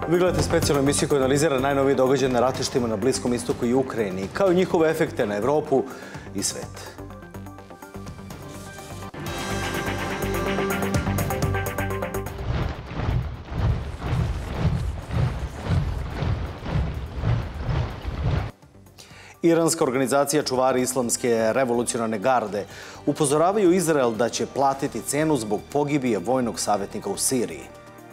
Vi gledate specijalnu emisiju koja analizira najnovije događaje na ratištima na Bliskom istoku i Ukrajini, kao i njihove efekte na Evropu i svet. Iranska organizacija Čuvari islamske revolucionarne garde upozoravaju Izrael da će platiti cenu zbog pogibije vojnog savjetnika u Siriji.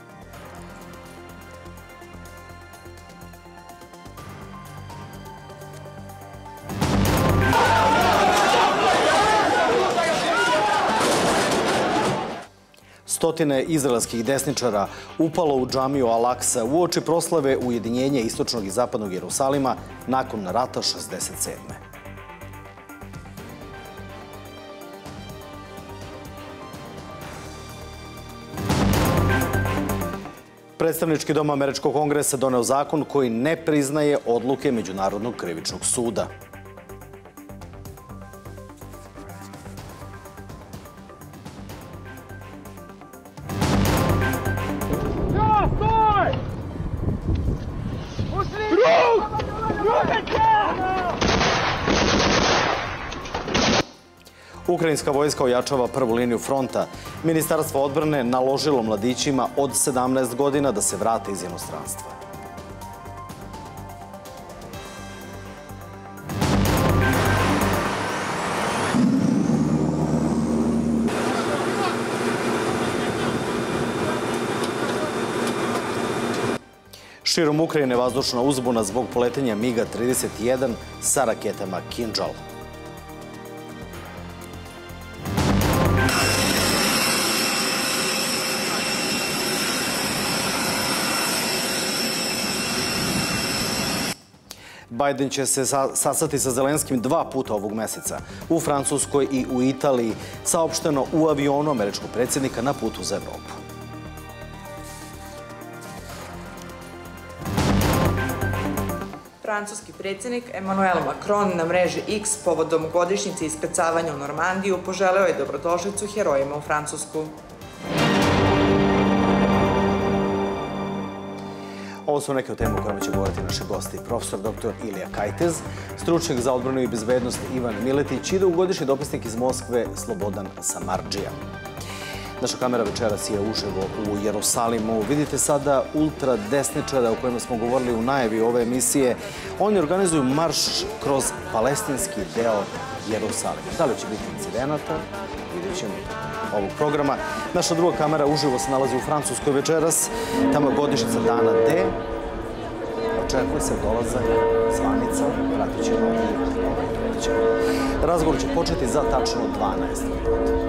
Stotine izraelskih desničara upalo u džamiju Al-Aksa uoči proslave ujedinjenja istočnog i zapadnog Jerusalima nakon rata 67. Predstavnički dom Američkog kongresa doneo zakon koji ne priznaje odluke Međunarodnog krivičnog suda. Ukrajinska vojska ojačava prvu liniju fronta. Ministarstvo odbrane naložilo mladićima od 17 godina da se vrate iz inostranstva. Širom Ukrajine vazdušna uzbuna zbog poletenja MiG-31 sa raketama Kinžal. Biden će se sastati sa Zelenskim 2 puta ovog meseca, u Francuskoj i u Italiji, saopšteno u avionu američkog predsjednika na putu za Evropu. Francuski predsjednik Emmanuel Macron na mreži X povodom godišnjice iskrcavanja u Normandiju poželeo je dobrodošlicu herojima u Francusku. Ovo su neke od tema o kojima će govoriti naši gosti. Profesor dr. Ilija Kajtez, stručnjak za odbranu i bezbednost Ivan Miletić i dugogodišnji dopisnik iz Moskve Slobodan Samardžija. Naša kamera večeras je uživo u Jerusalimu. Vidite sada ultradesničara o kojima smo govorili u najavi ove emisije. Oni organizuju marš kroz palestinski deo Jerusalima. Da li će biti incidenata? Vidjet ćemo ovog programa. Naša druga kamera uživo se nalazi u Francuskoj večeras. Tamo je godišnjica dana D. Očekuje se dolazak zvanica. Pratit ćemo i ovaj događaj. Razgovor će početi za tačno 12 minuta.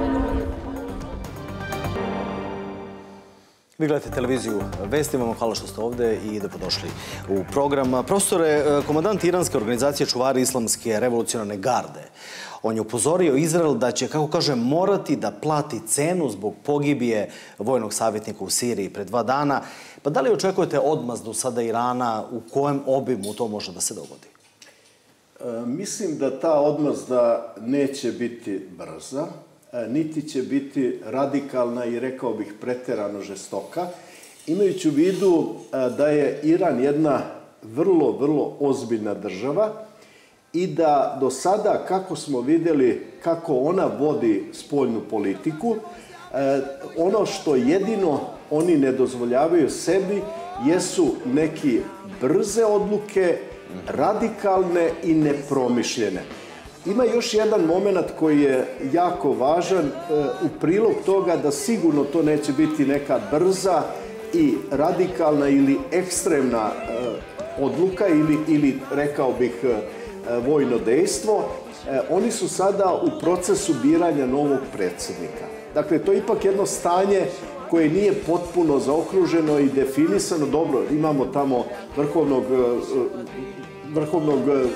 Vi gledate televiziju Vesti, vam hvala što ste ovde i dobrodošli u program. Profesore, komandant Iranske organizacije Čuvari islamske revolucionarne garde, on je upozorio Izrael da će, kako kaže, morati da plati cenu zbog pogibije vojnog savjetnika u Siriji pre 2 dana. Pa da li očekujete odmazdu sada Irana, u kojem obimu to može da se dogodi? Mislim da ta odmazda neće biti brza, niti će biti radikalna i, rekao bih, preterano žestoka, imajući u vidu da je Iran jedna vrlo, vrlo ozbiljna država i da do sada, kako smo vidjeli kako ona vodi spoljnu politiku, ono što jedino oni ne dozvoljavaju sebi jesu neki brze odluke, radikalne i nepromišljene. Ima još jedan moment koji je jako važan u prilog toga da sigurno to neće biti neka brza i radikalna ili ekstremna odluka ili rekao bih vojno dejstvo. Oni su sada u procesu biranja novog predsjednika. Dakle, to je ipak jedno stanje koje nije potpuno zaokruženo i definisano. Dobro, imamo tamo vrhovnog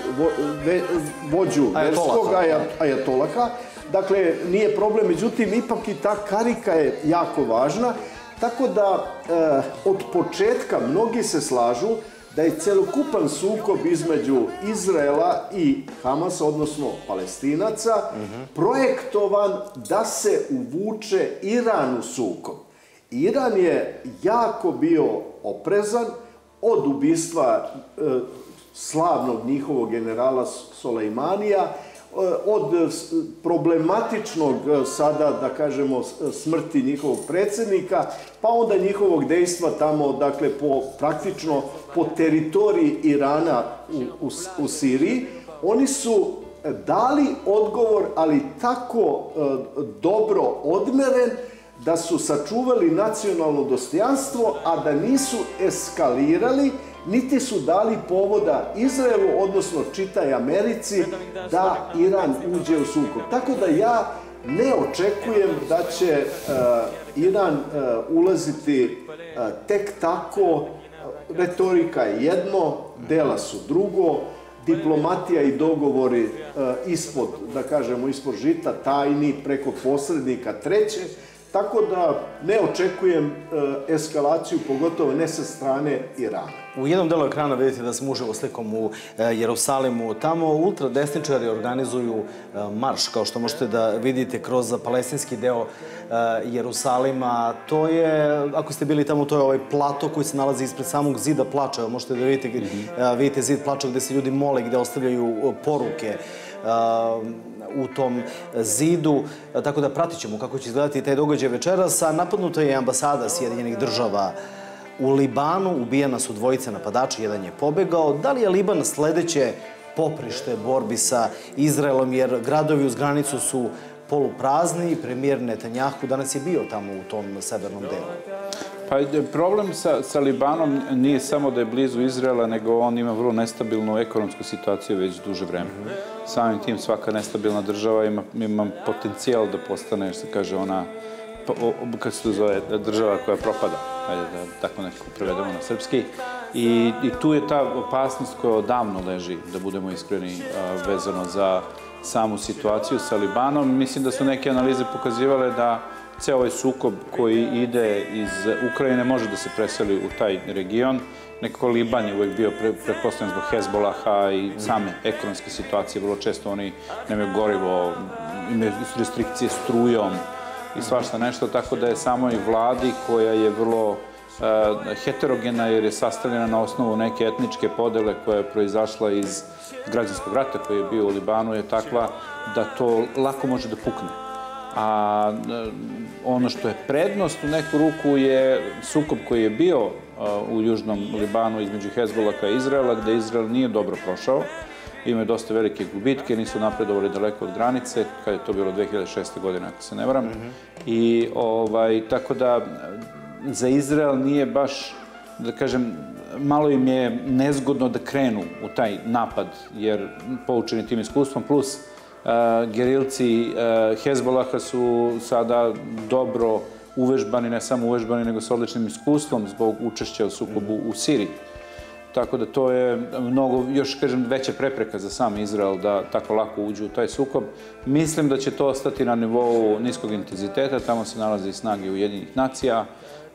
vođu verskog ajatolaka. Dakle, nije problem, međutim, ipak i ta karika je jako važna. Tako da, od početka mnogi se slažu da je celokupan sukob između Izraela i Hamasa, odnosno Palestinaca, projektovan da se uvuče Iran u sukob. Iran je jako bio oprezan, od ubistva slavnog njihovog generala Solejmanija, od problematičnog sada, da kažemo, smrti njihovog predsjednika, pa onda njihovog dejstva tamo, dakle, praktično po teritoriji Irana u Siriji. Oni su dali odgovor, ali tako dobro odmeren, da su sačuvali nacionalno dostojanstvo, a da nisu eskalirali, niti su dali povoda Izraelu, odnosno čitaj Americi, da Iran uđe u sukob. Tako da ja ne očekujem da će Iran ulaziti tek tako. Retorika je jedno, dela su drugo, diplomatija i dogovori ispod, da kažemo, ispod žita, tajni, preko posrednika treće. Tako da ne očekujem eskalaciju, pogotovo ne sa strane Irana. U jednom delu ekrana vidite da smo uživo slikom u Jerusalimu. Tamo ultradesničari organizuju marš, kao što možete da vidite, kroz palestinski deo Jerusalima. To je, ako ste bili tamo, to je ovaj plato koji se nalazi ispred samog zida plača. Možete da vidite zid plača gde se ljudi mole, gde ostavljaju poruke u tom zidu, tako da pratit ćemo kako će izgledati taj događaj večeras. Napadnuta je ambasada Sjedinjenih država u Libanu, ubijena su dvojice napadača, jedan je pobegao. Da li je Liban sledeće poprište borbi sa Izraelom, jer gradovi uz granicu su poluprazni, premijer Netanjahu danas je bio tamo u tom severnom delu? Pa problem sa Libanom nije samo da je blizu Izraela, nego on ima vrlo nestabilnu ekonomsku situaciju već duže vreme. Samim tim svaka nestabilna država ima potencijal da postane, što se kaže, ona, kako se to zove, država koja propada, ajde da tako nekako prevedemo na srpski. I tu je ta opasnost koja odavno leži, da budemo iskreni, vezano za samu situaciju sa Libanom. Mislim da su neke analize pokazivale da ceo ovaj sukob koji ide iz Ukrajine može da se preseli u taj region. Nekako Liban je uvek bio pretpostavljen zbog Hezbolaha i same ekonomske situacije. Vrlo često oni nemaju gorivo, imaju restrikcije strujom i svašta nešto, tako da je samoj vladi, koja je vrlo heterogena jer je sastavljena na osnovu neke etničke podele koja je proizašla iz građanskog rata koji je bio u Libanu, je takva da to lako može da pukne. A ono što je prednost u neku ruku je sukob koji je bio u južnom Libanu između Hezbolaha i Izraela, gde Izrael nije dobro prošao. Imaju dosta velike gubitke, nisu napredovali daleko od granice, kada je to bilo 2006. godine, ako se ne varam. I tako da za Izrael nije baš, da kažem, malo im je nezgodno da krenu u taj napad, jer poučeni tim iskustvom, plus gerilci Hezbolaha su sada dobro uvežbani, ne samo uvežbani, nego sa odličnim iskustvom zbog učešća u sukobu u Siriji. Tako da to je mnogo, još kažem, veća prepreka za sam Izrael da tako lako uđu u taj sukob. Mislim da će to ostati na nivou niskog intenziteta, tamo se nalaze i snage Ujedinjenih nacija,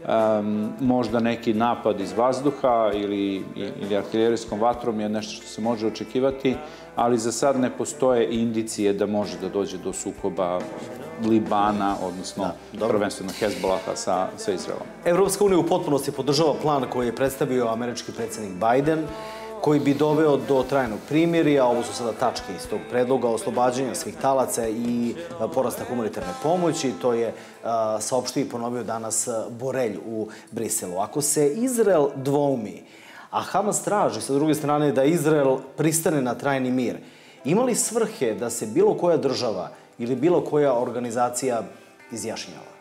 možda neki napad iz vazduha ili artiljerijskom vatrom je nešto što se može očekivati, ali za sad ne postoje indicije da može da dođe do sukoba Libana, odnosno prvenstveno Hezbolaha sa Izraelom. Evropska unija u potpunosti podržava plan koji je predstavio američki predsjednik Biden, koji bi doveo do trajnog primirja. Ovo su sada tačke iz tog predloga, oslobađanja svih talaca i porasta humanitarne pomoći. To je saopštio i ponovio danas Borelj u Briselu. Ako se Izrael dvoumi, a Hamas traži sa druge strane da Izrael pristane na trajni mir, ima li svrhe da se bilo koja država ili bilo koja organizacija izjašnjava?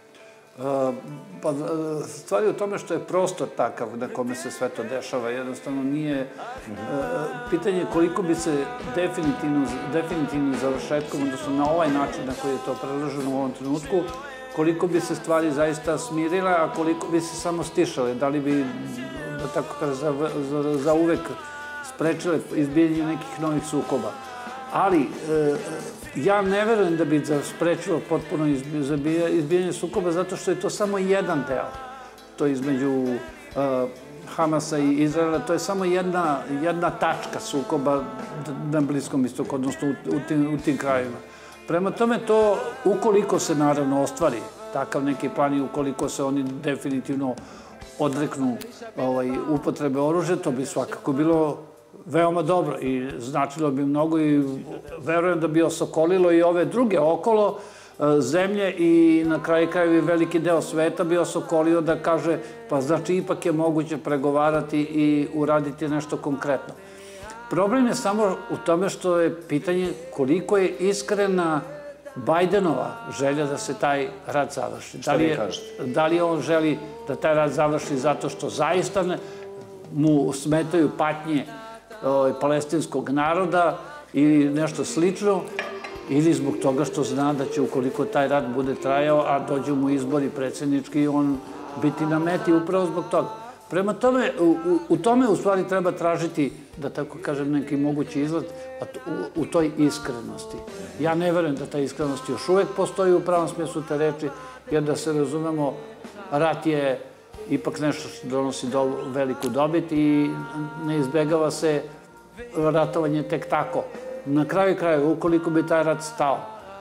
Pa stvar je u tome što je prostor takav na kome se sve to dešava. Jednostavno nije pitanje koliko bi se definitivno završetkom, odnosno na ovaj način na koji je to predloženo u ovom trenutku, koliko bi se stvari zaista smirile, a koliko bi se samo stišale. Da li bi, da tako kaže, za uvek sprečile izbijanje nekih novih sukoba. Ali ja ne verujem da bi sprečilo potpuno izbijanje sukoba, zato što je to samo jedan deo. To između Hamasa i Izraela, to je samo jedna tačka sukoba na Bliskom istoku, odnosno u tim krajevima. Prema tome to, ukoliko se naravno ostvari takav neki plan i ukoliko se oni definitivno odreknu upotrebe oružja, to bi svakako bilo veoma dobro i značilo bi mnogo i verujem da bi osokolilo i ove druge okolo zemlje i na kraju krajeva i veliki deo sveta bi osokolio da kaže pa znači ipak je moguće pregovarati i uraditi nešto konkretno. Problem je samo u tome što je pitanje koliko je iskrena Bajdenova želja da se taj rat završi. Šta vi kažete? Da li on želi da taj rat završi zato što zaista mu smetaju patnje palestinskog naroda ili nešto slično, ili zbog toga što zna da će ukoliko taj rat bude trajao, a dođu mu izbori predsjednički, on biti na meti upravo zbog toga. Prema tome, u tome u stvari treba tražiti, da tako kažem, neki mogući izlaz u toj iskrenosti. Ja ne verujem da ta iskrenost još uvek postoji u pravom smislu te reči, jer da se razumemo, rat je ipak nešto što donosi veliku dobit i ne izbegava se ratovanje tek tako. Na kraju krajeva, ukoliko bi taj rat stao,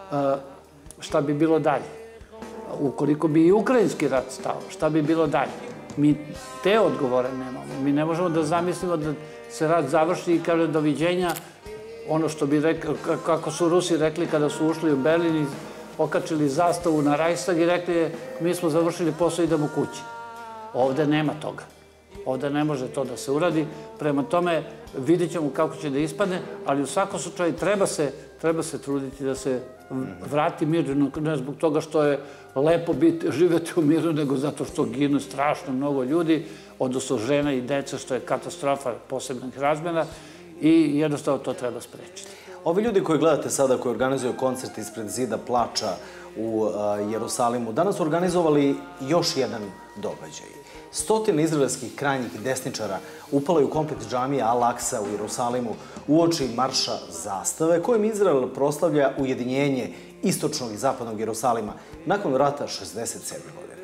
šta bi bilo dalje? Ukoliko bi i ukrajinski rat stao, šta bi bilo dalje? Mi te odgovore nemamo. Mi ne možemo da zamislimo da se rat završi i kaže doviđenja, ono što bi rekli, kako su Rusi rekli kada su ušli u Berlin i okačili zastavu na Reichstag i rekli mi smo završili posao, idemo kući. Ovde nema toga. Ovde ne može to da se uradi. Prema tome, vidjet ćemo kako će da ispadne, ali u svakom slučaju treba se truditi da se vrati mir, ne zbog toga što je lepo živeti u miru, nego zato što ginu strašno mnogo ljudi, odnosno žena i dece, što je katastrofa posebnih razmjera i jednostavno to treba sprečiti. Ovi ljudi koji gledate sada, koji organizuju koncert ispred Zida plača u Jerusalimu, danas su organizovali još jedan događaj. Stotine izraelskih krajnjih desničara upalo je u kompleks džamije Al-Aksa u Jerusalimu uoči marša zastave, kojim Izrael proslavlja ujedinjenje istočnog i zapadnog Jerusalima nakon rata 1967. godine.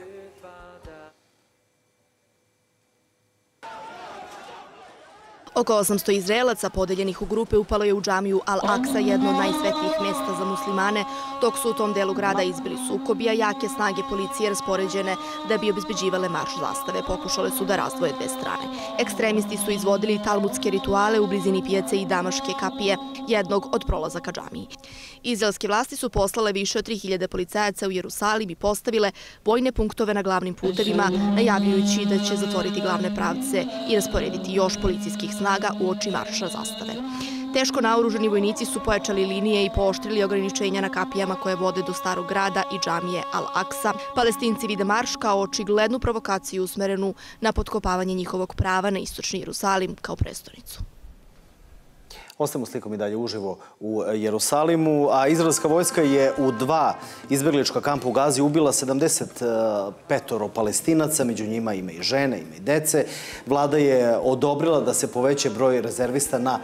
Oko 800 Izraelaca podeljenih u grupe upalo je u džamiju Al-Aksa, jedno od najsvetlijih mesta za muslimane, dok su u tom delu grada izbili sukobi, a jake snage policije raspoređene da bi obezbeđivale marš zastave. Pokušale su da razdvoje dve strane. Ekstremisti su izvodili talmudske rituale u blizini pijace i Damaške kapije, jednog od prolazaka džamiji. Izraelske vlasti su poslale više od 3000 policajaca u Jerusalim i postavile vojne punktove na glavnim putevima, najavljujući da će zatvoriti glavne pravce i rasporediti još policijskih snaga uoči marša zastave. Teško naoružani vojnici su pojačali linije i pooštrili ograničenja na kapijama koje vode do starog grada i džamije Al-Aksa. Palestinci vide marš kao očiglednu provokaciju usmerenu na potkopavanje njihovog prava na istočni Jerusalim kao prestonicu. Ostajemo slikom i dalje uživo u Jerusalimu, a izraelska vojska je u 2 izbjeglička kampa u Gazi ubila 75 Palestinaca, među njima ima i žene, ima i dece. Vlada je odobrila da se poveća broj rezervista na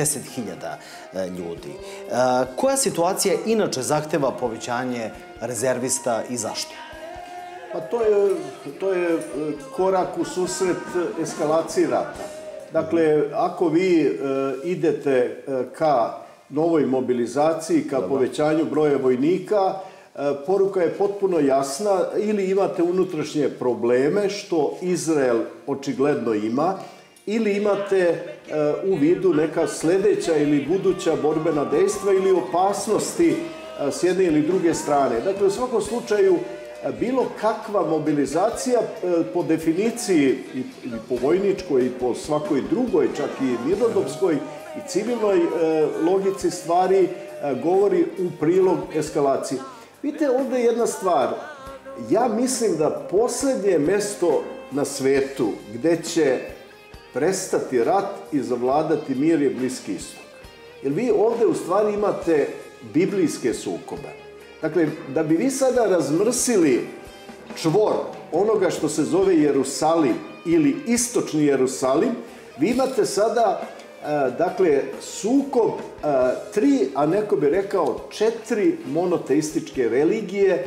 50.000 ljudi. Koja situacija inače zahteva povećanje rezervista i zašto? Pa to je korak u susret eskalaciji rata. Dakle, ako vi idete ka novoj mobilizaciji, ka povećanju broja vojnika, poruka je potpuno jasna, ili imate unutrašnje probleme, što Izrael očigledno ima, ili imate u vidu neka sljedeća ili buduća borbena dejstva ili opasnosti s jedne ili druge strane. Dakle, u svakom slučaju, bilo kakva mobilizacija po definiciji i po vojničkoj i po svakoj drugoj, čak i mirnodopskoj i civilnoj logici stvari govori u prilog eskalaciji. Vidite, ovdje je jedna stvar. Ja mislim da posljednje mesto na svetu gdje će prestati rat i zavladati mir je Bliski istok. Jer vi ovdje u stvari imate biblijske sukobe. Dakle, da bi vi sada razmrsili čvor onoga što se zove Jerusalim ili istočni Jerusalim, vi imate sada, dakle, sukob 3, a neko bi rekao 4 monoteističke religije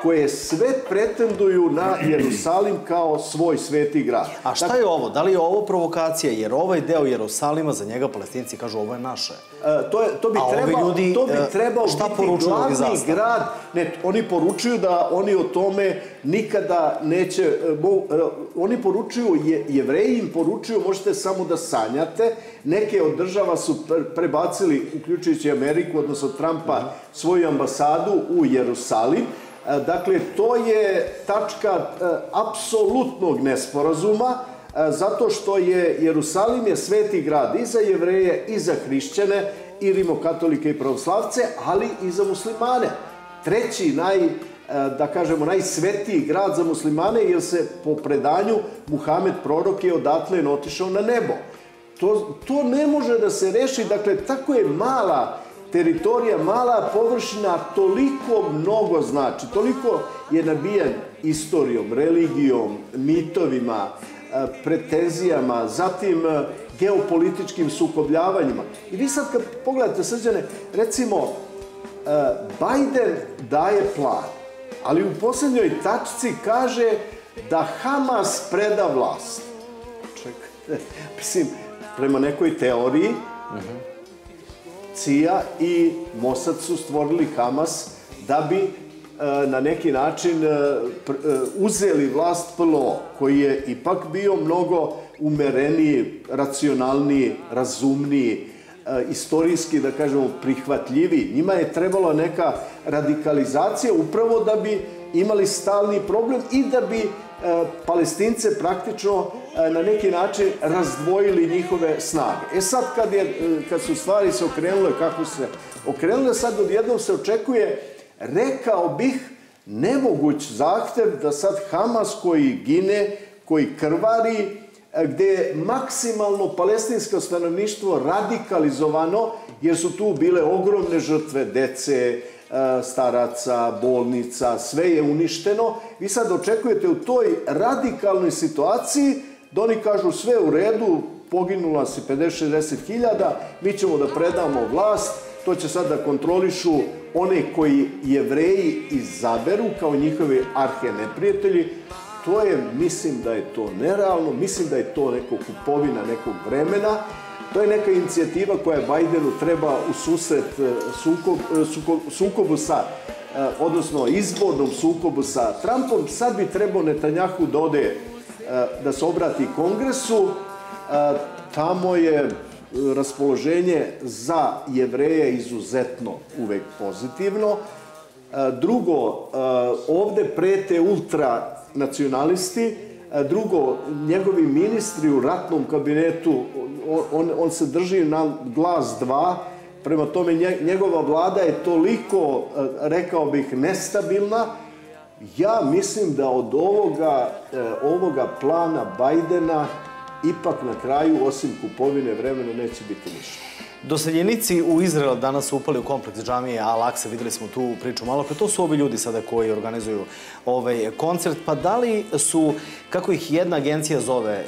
koje sve pretenduju na Jerusalim kao svoj sveti grad. A šta je ovo? Da li je ovo provokacija? Jer ovaj deo Jerusalima, za njega Palestinci kažu ovo je naše. To bi trebao biti glavni grad. Ne, oni poručuju da oni o tome nikada neće... Oni poručuju, Jevreji im poručuju, možete samo da sanjate. Neke od država su prebacili, uključujući Ameriku, odnosno Trumpa, svoju ambasadu u Jerusalim. Dakle, to je tačka apsolutnog nesporazuma, zato što je Jerusalim je sveti grad i za Jevreje, i za hrišćane, i rimokatolike i pravoslavce, ali i za muslimane. Treći, da kažemo, najsvetiji grad za muslimane, jer se po predanju Muhamed prorok je odatle otišao na nebo. To ne može da se reši, dakle, tako je mala teritorija, mala površina, toliko mnogo znači, toliko je nabijen istorijom, religijom, mitovima, pretenzijama, zatim geopolitičkim sukobljavanjima. I vi sad kad pogledate, Srđane, recimo, Biden daje plan, ali u posljednjoj tačci kaže da Hamas preda vlast. Čekaj, mislim, prema nekoj teoriji, CIA i Mossad su stvorili Hamas da bi na neki način uzeli vlast PLO, koji je ipak bio mnogo umereniji, racionalniji, razumniji, istorijski, da kažemo, prihvatljiviji. Njima je trebala neka radikalizacija upravo da bi imali stalni problem i da bi Palestince praktično na neki način razdvojili njihove snage. Sad kad su stvari se okrenule kako se okrenule, sad odjednom se očekuje, rekao bih, nemoguć zahtev da sad Hamas koji gine, koji krvari, gde je maksimalno palestinsko stanovništvo radikalizovano, jer su tu bile ogromne žrtve dece, staraca, bolnica, sve je uništeno. Vi sad očekujete u toj radikalnoj situaciji da oni kažu sve u redu, poginula si 50-60 hiljada, mi ćemo da predamo vlast, to će sad da kontrolišu one koji Jevreji izaberu kao njihovi arheneprijatelji. To je, mislim da je to nerealno, mislim da je to neka kupovina nekog vremena. To je neka inicijativa koja Bajdenu treba u susret sukobu sa, odnosno izbornom sukobu sa Trumpom. Sad bi trebao Netanjahu da ode, da se obrati Kongresu. Tamo je raspoloženje za Jevreje izuzetno uvek pozitivno. Drugo, ovde prete ultranacionalisti. Drugo, njegovi ministri u ratnom kabinetu, on se drži na glas 2, prema tome njegova vlada je toliko, rekao bih, nestabilna. Ja mislim da od ovoga plana Bajdena ipak na kraju, osim kupovine vremena, neće biti ništa. Doseljenici u Izrael danas su upali u kompleks džamije Al-Aksa, videli smo tu priču malo pre. To su ovi ljudi sada koji organizuju ovaj koncert. Pa da li su, kako ih jedna agencija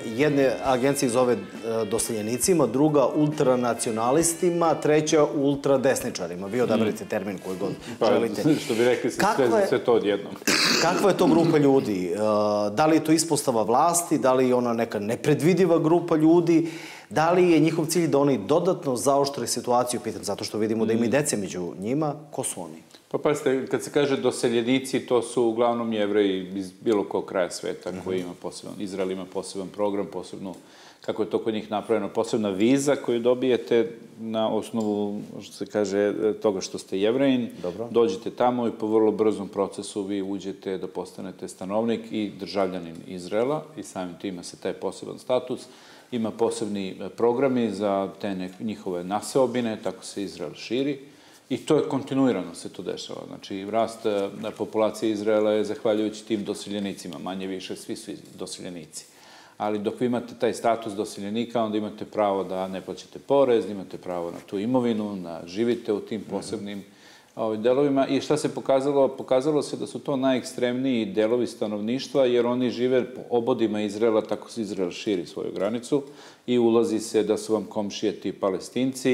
zove doseljenicima, druga ultranacionalistima, treća ultradesničarima? Vi odaberite termin koji god želite. Što bi rekli, sve to odjednom. Kakva je to grupa ljudi? Da li je to ispostava vlasti? Da li je ona neka nepredvidiva grupa ljudi? Da li je njihov cilj da oni dodatno zaoštre situaciju? Pitam, zato što vidimo da ima i dece među njima. Ko su oni? Pa pazite, kad se kaže doseljenici, to su uglavnom Jevreji iz bilo kog kraja sveta koji ima poseban, Izrael ima poseban program, posebno, kako je to kod njih napravljeno, posebna viza koju dobijete na osnovu, što se kaže, toga što ste Jevrejin. Dođete tamo i po vrlo brzom procesu vi uđete da postanete stanovnik i državljanin Izraela i samim tim ima se taj poseban status. Ima posebni programi za te njihove naseobine, tako se Izrael širi. I to je kontinuirano se to dešava. Znači, rast populacije Izraela je zahvaljujući tim doseljenicima. Manje više, svi su doseljenici. Ali dok vi imate taj status doseljenika, onda imate pravo da ne plaćate porez, imate pravo na tu imovinu, da živite u tim posebnim delovima. I šta se pokazalo? Pokazalo se da su to najekstremniji delovi stanovništva, jer oni žive po obodima Izraela, tako se Izrael širi svoju granicu i ulazi se da su vam komšije ti Palestinci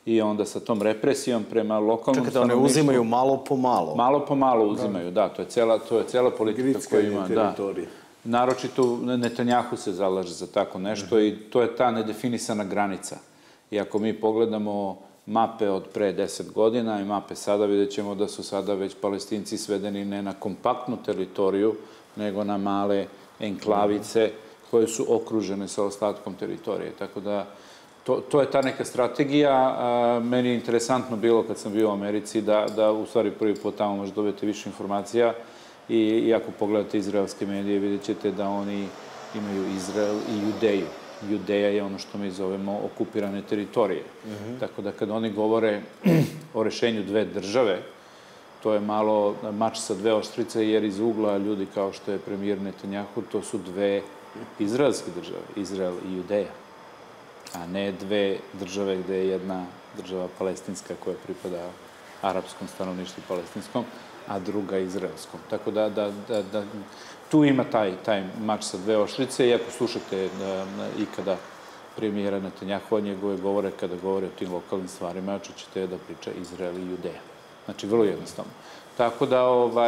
i onda sa tom represijom prema lokalnom stanovništvu... Čekajte, one uzimaju malo po malo. Malo po malo uzimaju, da, to je cijela politika koja ima. Teritorije. Naročito Netanjahu se zalaže za tako nešto i to je ta nedefinisana granica. I ako mi pogledamo mape od pre 10 godina i mape sada, vidjet ćemo da su sada već Palestinci svedeni ne na kompaktnu teritoriju, nego na male enklavice koje su okružene sa ostatkom teritorije. Tako da, to je ta neka strategija. Meni je interesantno bilo kad sam bio u Americi da u stvari prvi put tamo možda dobijete više informacija i ako pogledate izraelske medije vidjet ćete da oni imaju Izrael i Judeju. Judeja je ono što mi zovemo okupirane teritorije. Tako da kad oni govore o rešenju dve države, to je malo mač sa dve oštrice, jer iz ugla ljudi kao što je premijer Netanjahu, to su dve izraelske države, Izrael i Judeja, a ne dve države gde je jedna država palestinska koja pripada arapskom stanovništvu palestinskom, a druga izraelskom. Tako da tu ima taj mač sa dve oštrice i ako slušate ikada premijera Netanjahua, njegove govore, kada govore o tim lokalnim stvarima, čućete da priča Izrael i Judeja. Znači, vrlo jednostavno. Tako da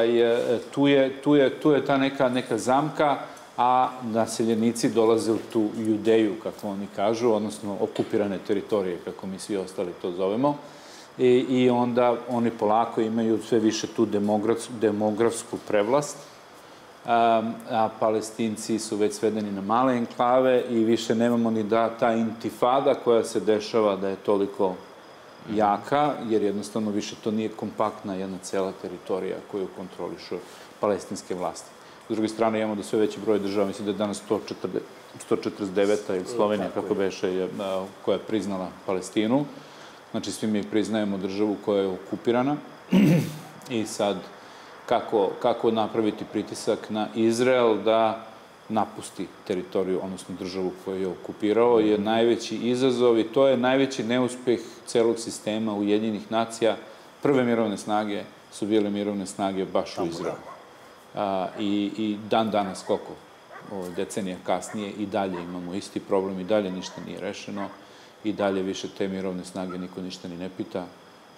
tu je ta neka zamka, a naseljenici dolaze u tu Judeju, kako oni kažu, odnosno okupirane teritorije, kako mi svi ostali to zovemo. I onda oni polako imaju sve više tu demografsku prevlast, a Palestinci su već svedeni na male enklave i više nemamo ni da ta intifada koja se dešava da je toliko jaka, jer jednostavno više to nije kompaktna jedna cela teritorija koju kontrolišu palestinske vlasti. S druge strane, imamo da sve veći broj država, mislim da je danas 149. ili Slovenija, kako beše, koja je priznala Palestinu. Znači, svi mi priznajemo državu koja je okupirana i sad kako napraviti pritisak na Izrael da napusti teritoriju, odnosno državu koju je okupirao, je najveći izazov i to je najveći neuspeh celog sistema Ujedinjenih nacija. Prve mirovne snage su bile mirovne snage baš u Izraelu. I dan danas, koliko decenija kasnije, i dalje imamo isti problem, i dalje ništa nije rešeno, i dalje više te mirovne snage niko ništa ni ne pita,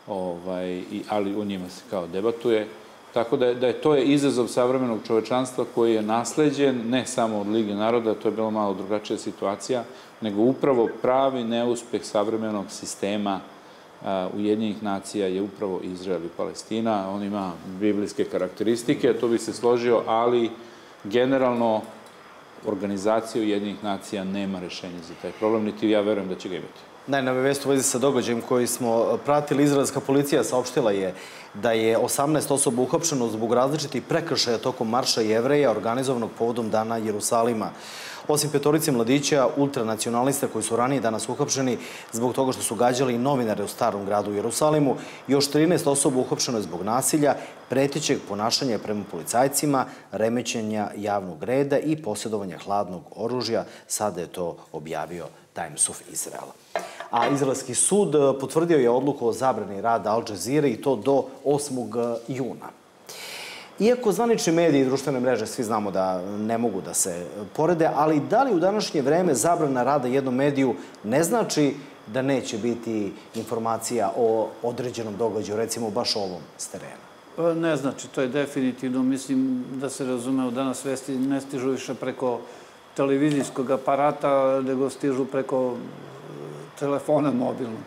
ali o njima se kao debatuje. Tako da to je izazov savremenog čovečanstva koji je nasleđen ne samo od Lige naroda, to je bila malo drugačija situacija, nego upravo pravi neuspeh savremenog sistema Ujedinjenih nacija je upravo Izrael i Palestina. On ima biblijske karakteristike, to bi se složio, ali generalno organizacija Ujedinjenih nacija nema rešenja za taj problem, niti ja verujem da će ga imati. Najnovija vest u vezi sa događajem koji smo pratili, izraelska policija saopštila je da je 18 osoba uhapšeno zbog različitih prekršaja tokom marša Jevreja organizovanog povodom Dana Jerusalima. Osim petorice mladića, ultranacionalista koji su ranije danas uhapšeni zbog toga što su gađali novinare u starom gradu u Jerusalimu, još 13 osoba uhapšeno je zbog nasilja, pretećeg ponašanja prema policajcima, remećenja javnog reda i posjedovanja hladnog oružja. Sada je to objavio Times of Israel. A izraelski sud potvrdio je odluku o zabrani rada Al Jazeera i to do 8. juna. Iako zvanični mediji i društvene mreže svi znamo da ne mogu da se porede, ali da li u današnje vreme zabrana rada jednom mediju ne znači da neće biti informacija o određenom događaju, recimo baš ovom s terena? Ne znači, to je definitivno. Mislim da se razume, danas vesti ne stižu više preko televizijskog aparata, nego stižu preko telefona mobilnog.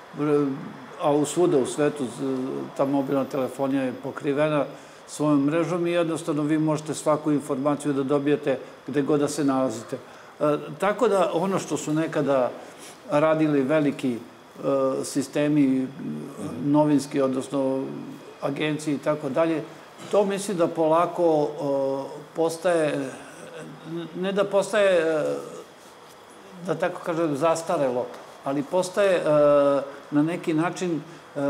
A svuda u svetu ta mobilna telefonija je pokrivena svojom mrežom i jednostavno vi možete svaku informaciju da dobijete gde god da se nalazite. Tako da ono što su nekada radili veliki sistemi novinski, odnosno agencije i tako dalje, to mislim da polako postaje, ne da postaje, da tako kažem, zastarelo, ali postaje na neki način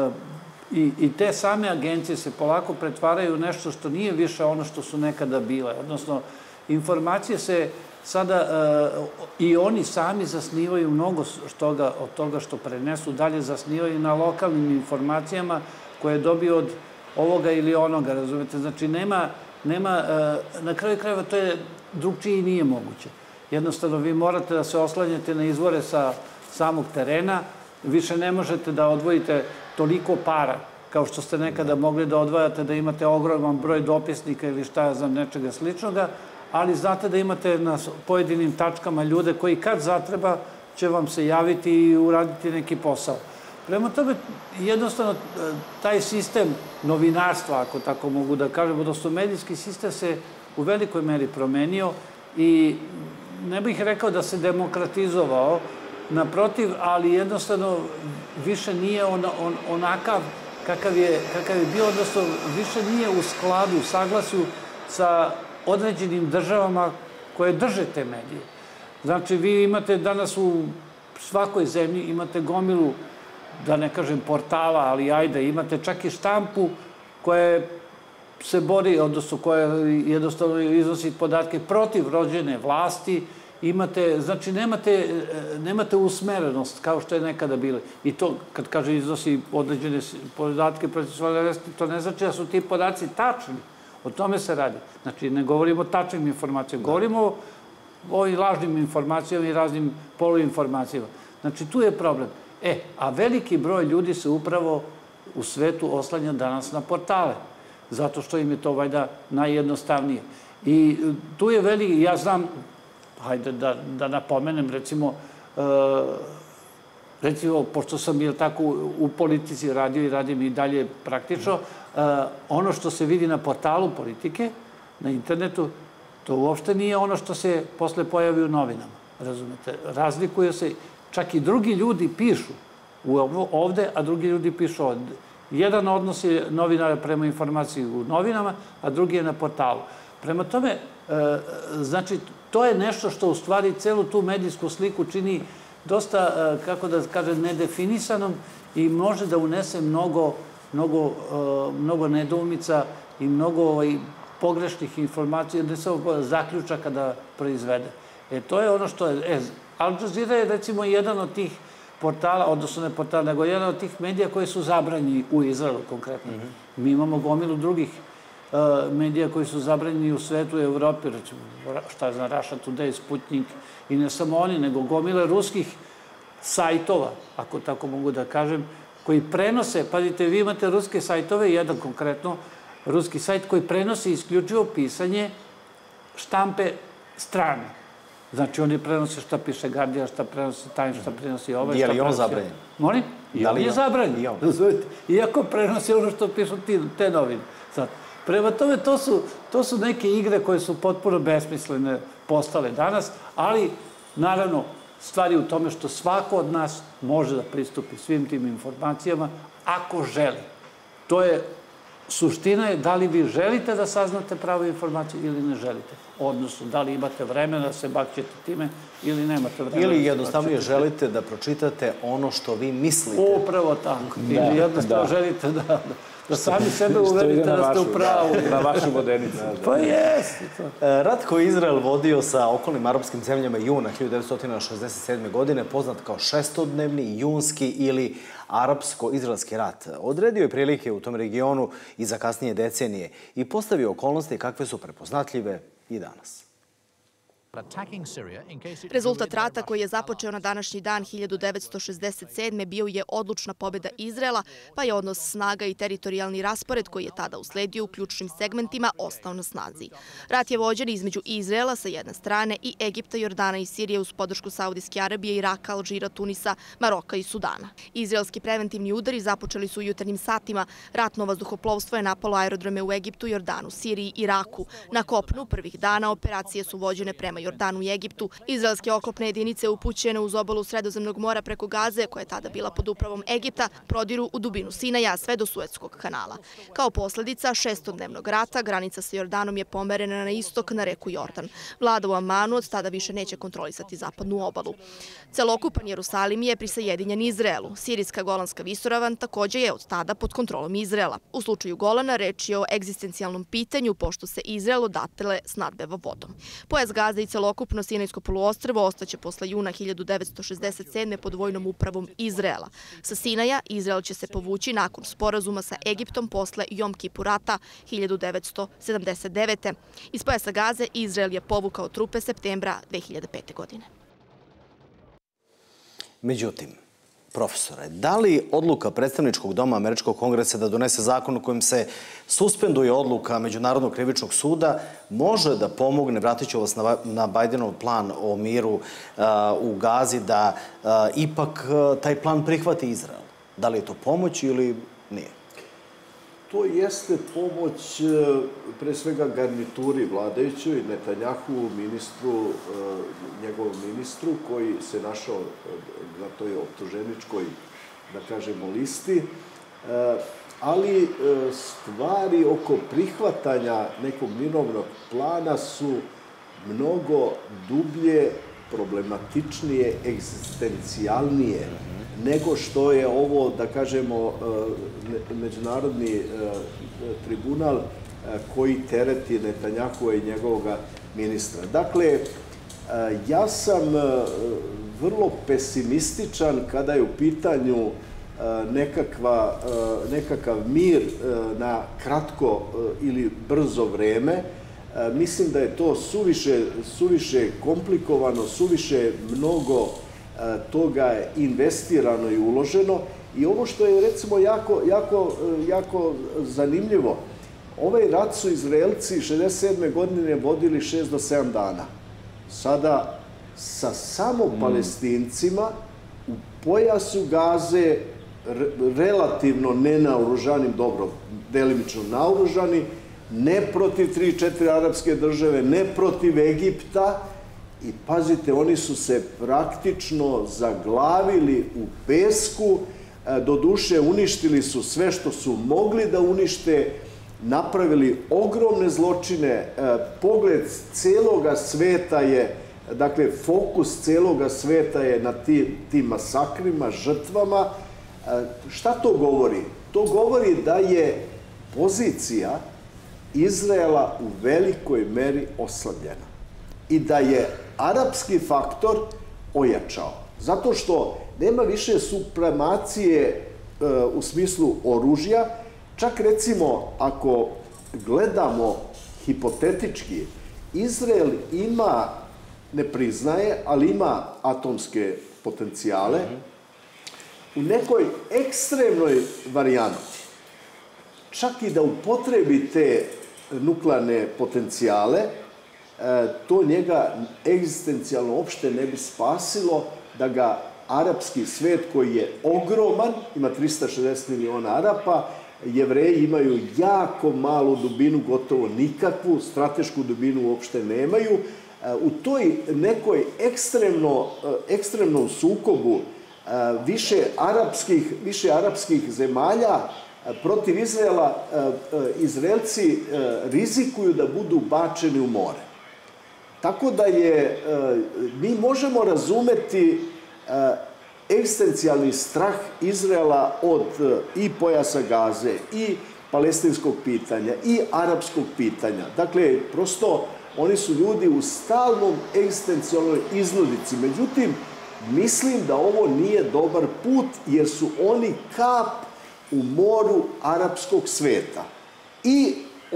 i te same agencije se polako pretvaraju u nešto što nije više ono što su nekada bile. Odnosno, informacije se sada i oni sami zasnivaju mnogo od toga što prenesu, dalje zasnivaju na lokalnim informacijama koje dobiju od ovoga ili onoga, razumete? Znači, nema, na kraju krajeva to je drugčije i nije moguće. Jednostavno, vi morate da se oslanjate na izvore sa samog terena, više ne možete da odvojite toliko para kao što ste nekada mogli da odvajate, da imate ogroman broj dopisnika ili šta ja znam, nečega sličnoga, ali znate da imate na pojedinim tačkama ljude koji kad zatreba će vam se javiti i uraditi neki posao. Prema tome, jednostavno, taj sistem novinarstva, ako tako mogu da kažem, odnosno medijski sistem se u velikoj meri promenio i ne bih rekao da se demokratizovao, naprotiv, ali jednostavno više nije onakav kakav je bio, odnosno više nije u skladu, u saglasju sa određenim državama koje drže te medije. Znači, vi imate danas u svakoj zemlji, imate gomilu, da ne kažem portala, ali ajde, imate čak i štampu koja se bori, odnosno koja jednostavno iznosi podatke protiv rođene vlasti, znači nemate usmerenost kao što je nekada bilo. I to, kad kaže iznosi određene podatke protiv svoje vlasti, to ne znači da su ti podaci tačni. O tome se radi. Znači, ne govorimo o tačnim informacijama, govorimo o lažnim informacijama i raznim poluinformacijama. Znači, tu je problem. A veliki broj ljudi se upravo u svetu oslanja danas na portale, zato što im je to valjda najjednostavnije. I tu je veliki, ja znam, hajde da napomenem, recimo, pošto sam tako u politici radio i radim i dalje praktično, ono što se vidi na portalu politike, na internetu, to uopšte nije ono što se posle pojavi u novinama, razumete? Razlikuje se, čak i drugi ljudi pišu ovde, a drugi ljudi pišu ovde. Jedan odnos je novinara prema informaciji u novinama, a drugi je na portalu. Prema tome, znači, to je nešto što u stvari celu tu medijsku sliku čini dosta, kako da kažem, nedefinisanom i može da unese mnogo nedoumica i mnogo pogrešnih informacija, ne samo zaključaka da proizvede. To je ono što je... Al Jazeera je, recimo, jedan od tih portala, odnosno ne portala, nego jedan od tih medija koji su zabranjeni u Izraelu konkretno. Mi imamo gomilu drugih medija koji su zabranjeni u svetu i Evropi, recimo, šta zna, Russia Today, Sputnik, i ne samo oni, nego gomile ruskih sajtova, ako tako mogu da kažem, koji prenose, pazite, vi imate ruske sajtove, jedan konkretno, ruski sajt koji prenosi isključivo pisanje štampe strane. Znači, oni prenose šta piše Guardian, šta prenosi Times, šta prenosi ovaj, šta prenosi... Je li on zabranjen? Molim? I on je zabranjen, razumete? Iako prenosi ono što pišu te novine. Prema tome, to su neke igre koje su potpuno besmislene postale danas, ali, naravno, stvari u tome što svako od nas može da pristupi svim tim informacijama ako želi. To je, suština je da li vi želite da saznate pravu informaciju ili ne želite. Odnosno, da li imate vremena da se bakćete time ili nemate vremena. Ili jednostavno želite da pročitate ono što vi mislite. Upravo tako. Ili jednostavno želite da sami sebe uverite da ste u pravu. Na vašu vodenicu. Pa jeste to. Rat koji je Izrael vodio sa okolnim arapskim zemljama juna 1967. godine, poznat kao šestodnevni, junski ili arapsko-izraelski rat, odredio je prilike u tom regionu i za kasnije decenije i postavio okolnosti kakve su prepoznatljive i danas. Rezultat rata koji je započeo na današnji dan 1967. bio je odlučna pobjeda Izraela, pa je odnos snaga i teritorijalni raspored koji je tada usledio u ključnim segmentima ostao na snazi. Rat je vođen između Izraela sa jedne strane i Egipta, Jordana i Sirije uz podršku Saudijske Arabije, Iraka, Alžira, Tunisa, Maroka i Sudana. Izraelski preventivni udari započeli su u jutarnjim satima. Ratno vazduhoplovstvo je napalo aerodrome u Egiptu, Jordanu, Siriji i Iraku. Na kopnu prvih dana operacije su vođene prema Jordanu i Egiptu. Izraelske oklopne jedinice upućene uz obalu Sredozemnog mora preko Gaze, koja je tada bila pod upravom Egipta, prodiru u dubinu Sinaja sve do Suetskog kanala. Kao posledica šestodnevnog rata, granica sa Jordanom je pomerena na istok na reku Jordan. Vlada u Amanu od tada više neće kontrolisati zapadnu obalu. Celokupan Jerusalim je prisajedinjen Izraelu. Sirijska Golanska visoravan također je od tada pod kontrolom Izraela. U slučaju Golana reč je o egzistencijalnom pitanju, pošto se Izrael odatle snadbeva vodom. Pojas Gaze i celokupno Sinajsko poluostrvo ostaće posle juna 1967. pod vojnom upravom Izraela. Sa Sinaja Izrael će se povući nakon sporazuma sa Egiptom posle Jom Kipurata 1979. Iz pojasa Gaze Izrael je povukao trupe septembra 2005. godine. Međutim, Profesore, da li odluka predstavničkog doma Američkog kongresa da donese zakon u kojem se suspenduje odluka Međunarodnog krivičnog suda može da pomogne, vratit ću vas na Bajdenov plan o miru u Gazi, da ipak taj plan prihvati Izrael? Da li je to pomoć ili nije? To jeste pomoć pre svega garnituri vladajućoj, Netanjahu, njegovom ministru koji se našao na toj optuženičkoj, da kažemo, listi, ali stvari oko prihvatanja nekog mirovnog plana su mnogo dublje, problematičnije, egzistencijalnije nego što je ovo, da kažemo, međunarodni tribunal koji tereti Netanjahua i njegovog ministra. Dakle, ja sam vrlo pesimističan kada je u pitanju nekakav mir na kratko ili brzo vreme. Mislim da je to suviše komplikovano, suviše mnogo toga je investirano i uloženo. I ovo što je, recimo, jako zanimljivo, ovaj rat su Izraelci 67. godine vodili 6 do 7 dana. Sada sa samo Palestincima u pojasu Gaze, relativno nenaoružanim, dobro, delimično naoružani, ne protiv 3-4 arapske države, ne protiv Egipta. I pazite, oni su se praktično zaglavili u pesku, doduše uništili su sve što su mogli da unište, napravili ogromne zločine, pogled celoga sveta je, dakle, fokus celoga sveta je na tim masakrima, žrtvama. Šta to govori? To govori da je pozicija Izraela u velikoj meri oslabljena i da je arapski faktor ojačao. Zato što nema više supremacije u smislu oružja. Čak, recimo, ako gledamo hipotetički, Izrael ima, ne priznaje, ali ima atomske potencijale. U nekoj ekstremnoj varijanti, čak i da upotrebi te nuklearne potencijale, to njega egzistencijalno uopšte ne bi spasilo da ga arapski svet, koji je ogroman, ima 360 miliona Arapa, Jevreji imaju jako malu dubinu, gotovo nikakvu, stratešku dubinu uopšte nemaju. U toj nekoj ekstremnom sukobu više arapskih zemalja protiv Izraela, Izraelci rizikuju da budu bačeni u more. Tako da mi možemo razumeti egzistencijalni strah Izraela od i pojasa Gaze, i palestinskog pitanja, i arapskog pitanja. Dakle, prosto, oni su ljudi u stalnom egzistencijalnoj iznudici. Međutim, mislim da ovo nije dobar put, jer su oni kap u moru arapskog sveta. I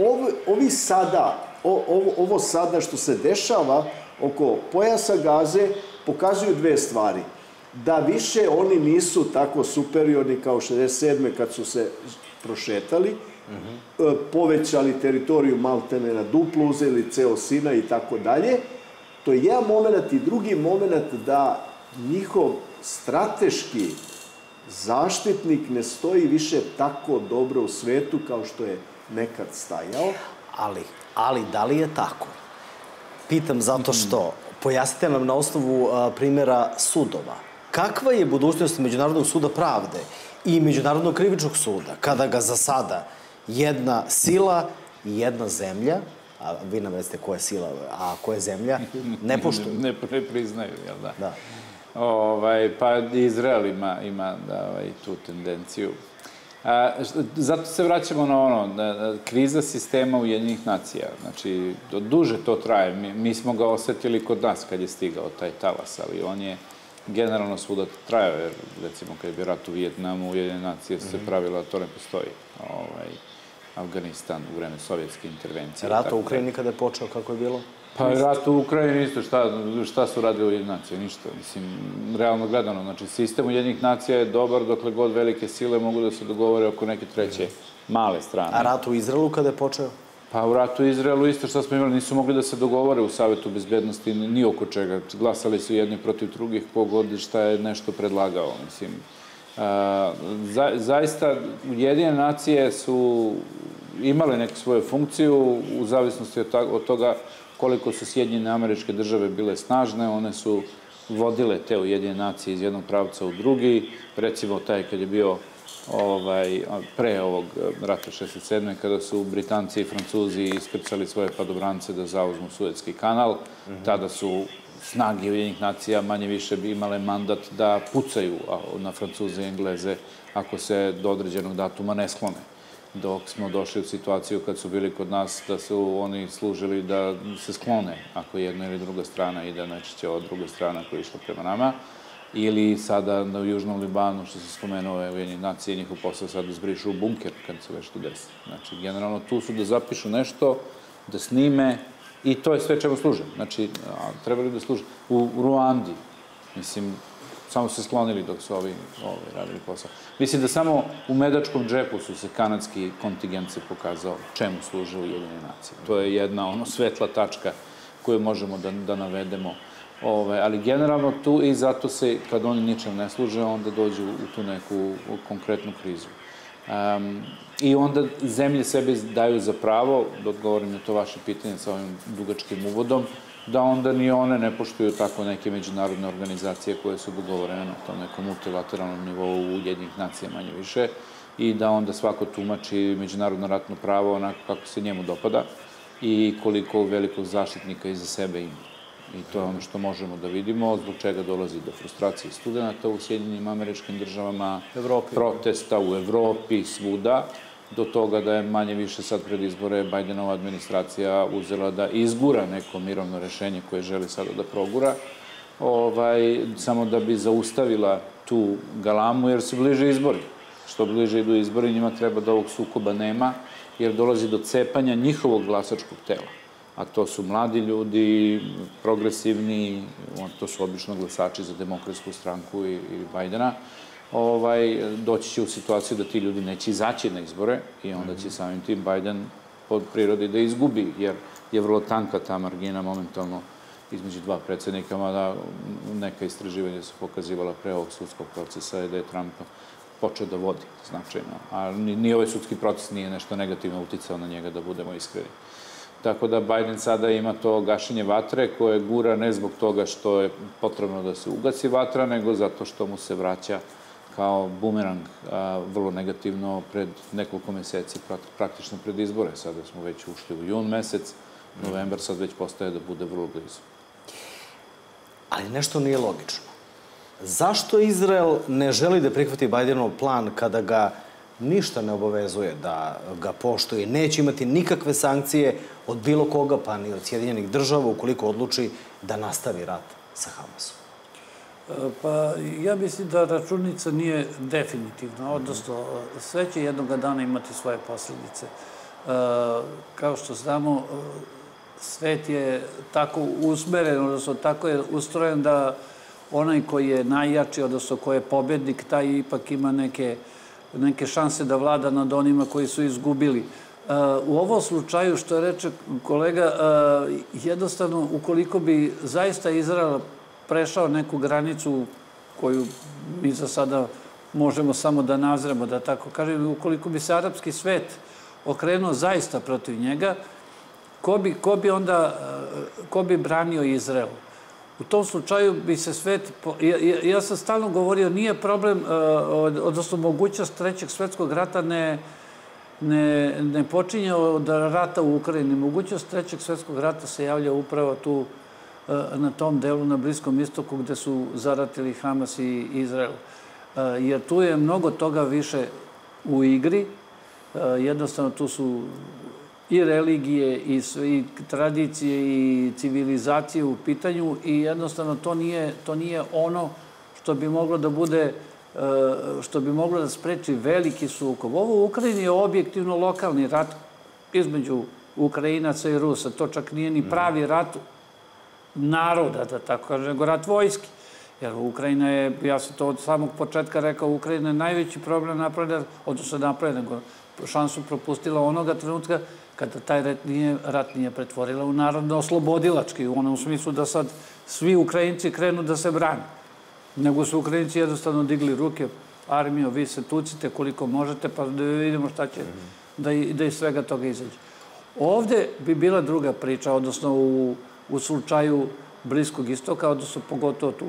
ovo sada što se dešava oko pojasa Gaze pokazuju dve stvari. Da više oni nisu tako superiorni kao 67. kad su se prošetali, povećali teritoriju maltene na duplo, uzeli ceo Sinaj i tako dalje. To je jedan moment, i drugi moment da njihov strateški zaštitnik ne stoji više tako dobro u svetu kao što je nekad stajao. Ali da li je tako? Pitam zato što, pojasnite nam na osnovu primjera sudova. Kakva je budućnost Međunarodnog suda pravde i Međunarodnog krivičnog suda, kada ga za sada jedna sila i jedna zemlja, a vi nam recite koja je sila, a koja je zemlja, ne poštuju? Ne priznaju, jel da? Da. Pa Izrael ima tu tendenciju. Zato se vraćamo na ono, kriza sistema Ujedinjenih nacija. Znači, duže to traje. Mi smo ga osetili kod nas kad je stigao taj talas, ali on je generalno svuda trajao, jer recimo kad je bio rat u Vijetnamu, Ujedinjene nacije se pravila, to ne postoji. Afganistan u vreme sovjetske intervencije. Rat u Ukrajini kada je počeo, kako je bilo? Pa rat u Ukrajini isto, šta su radili Ujedinjene nacije? Ništa, mislim, realno gledano. Znači, sistem Ujedinjenih nacija je dobar dokle god velike sile mogu da se dogovore oko neke treće male strane. A rat u Izraelu kada je počeo? Pa u ratu u Izraelu isto što smo imali, nisu mogli da se dogovore u Savetu bezbednosti ni oko čega. Glasali su jedni protiv drugih, kogod šta je nešto predlagao, mislim. Zaista, Ujedinjene nacije su imale neku svoju funkciju u zavisnosti od toga koliko su Sjedinjene Američke Države bile snažne, one su vodile te Ujedinjene nacije iz jednog pravca u drugi. Recimo, taj kad je bio pre ovog rata 67. kada su Britanci i Francuzi iskrcali svoje padobrance da zauzmu Suetski kanal, tada su snage Ujedinjenih nacija manje više bi imale mandat da pucaju na Francuze i Engleze ako se do određenog datuma ne sklone. Dok smo došli u situaciju kad su bili kod nas da su oni služili da se sklone ako jedna ili druga strana ide najčešće od druga strana koja je išla prema nama. Ili sada u Južnom Libanu, što se spomenuo Ujedinjenih nacija, njihov posao sad da zbrišu u bunker kad se već to desi. Znači, generalno tu su da zapišu nešto, da snime i to je sve čemu služe. Znači, trebali da služe. U Ruandi, mislim, samo se sklonili dok su ovi radili posao. Mislim da samo u medačkom džepu su se kanadski kontingent se pokazao čemu služe Ujedinjene nacije. To je jedna svetla tačka koju možemo da navedemo. Ali generalno tu i zato se, kad oni ničem ne služe, onda dođu u tu neku konkretnu krizu. I onda zemlje sebe daju za pravo, da odgovorim na to vaše pitanje sa ovim dugačkim uvodom, da onda ni one ne poštuju tako neke međunarodne organizacije koje su dogovorene na tom nekom multilateralnom nivou Ujedinjenih nacija manje više i da onda svako tumači međunarodno ratno pravo onako kako se njemu dopada i koliko velikog zaštitnika iza sebe ima. I to je ono što možemo da vidimo, zbog čega dolazi do frustracije studenta u Sjedinjenim Američkim Državama, protesta u Evropi, svuda, do toga da je manje više sad pred izbore Bajdenova administracija uzela da izgura neko mirovno rešenje koje želi sada da progura, samo da bi zaustavila tu galamu, jer se bliže izbori. Što bliže idu izbori, njima treba da ovog sukoba nema, jer dolazi do cepanja njihovog glasačkog tela. A to su mladi ljudi, progresivni, to su obično glasači za Demokratsku stranku i Bajdena, doći će u situaciju da ti ljudi neće izaći na izbore i onda će samim tim Bajden pod prirodi da izgubi, jer je vrlo tanka ta margina momentalno između dva predsjednika, mada neka istraživanja su pokazivala pre ovog sudskog procesa da je Trump počeo da vodi značajno. A ni ovaj sudski proces nije nešto negativno uticao na njega, da budemo iskreni. Tako da Bajden sada ima to gašenje vatre koje gura ne zbog toga što je potrebno da se ugasi vatra, nego zato što mu se vraća kao bumerang vrlo negativno pred nekoliko meseci, praktično pred izbore. Sada smo već ušli u jun mesec, novembar sad već postaje da bude vrlo blizu. Ali nešto nije logično. Zašto Izrael ne želi da prihvati Bajdenov plan kada ga ništa ne obavezuje da ga poštuje? Neće imati nikakve sankcije od bilo koga, pa ni od Sjedinjenih Država, ukoliko odluči da nastavi rat sa Hamasom. Pa ja mislim da računica nije definitivna, odnosno sve će jednog dana imati svoje posljedice. Kao što znamo, svet je tako usmeren, odnosno tako je ustrojen da onaj koji je najjači, odnosno koji je pobednik, taj ipak ima neke šanse da vlada nad onima koji su izgubili. U ovom slučaju, što je reče kolega, jednostavno, ukoliko bi zaista Izrael prešao neku granicu koju mi za sada možemo samo da nazremo, da tako kažem, ukoliko bi se arapski svet okrenuo zaista protiv njega, ko bi branio Izrael? U tom slučaju bi se svet... Ja sam stalno govorio, nije problem, odnosno mogućnost Trećeg svetskog rata ne počinje od rata u Ukrajini. Mogućnost Trećeg svetskog rata se javlja upravo tu na tom delu na Bliskom istoku gde su zaratili Hamas i Izrael. Jer tu je mnogo toga više u igri. Jednostavno tu su i religije, i tradicije, i civilizacije u pitanju i jednostavno to nije ono što bi moglo da bude što bi moglo da spreči veliki sukob. Ovo u Ukrajini je objektivno lokalni rat između Ukrajinaca i Rusa. To čak nije ni pravi rat naroda, da tako kažem, nego rat vojski. Jer Ukrajina je, ja sam to od samog početka rekao, Ukrajina je najveći problem napravila, odnosno napravila, nego šansu propustila onoga trenutka kada taj rat nije pretvorila u narodno-oslobodilački, u onom smislu da sad svi Ukrajinci krenu da se brane. Nego su Ukrajinci jednostavno digli ruke, armijo, vi se tucite koliko možete, pa da vidimo šta će da iz svega toga izađe. Ovde bi bila druga priča, odnosno u slučaju Bliskog istoka, odnosno pogotovo tu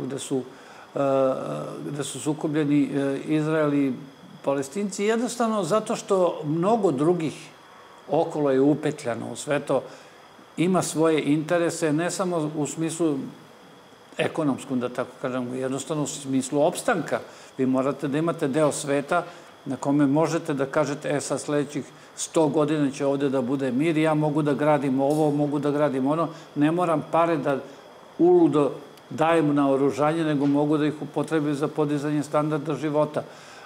gde su sukobljeni Izrael i Palestinci, jednostavno zato što mnogo drugih okolo je upetljano u sve to, ima svoje interese, ne samo u smislu ekonomskom, da tako kažem, jednostavno u smislu opstanka. Vi morate da imate deo sveta na kome možete da kažete, sad sledećih 100 godina će ovde da bude mir, ja mogu da gradim ovo, mogu da gradim ono, ne moram pare da uludo dajem na oružanje, nego mogu da ih upotrebim za podizanje standarda života.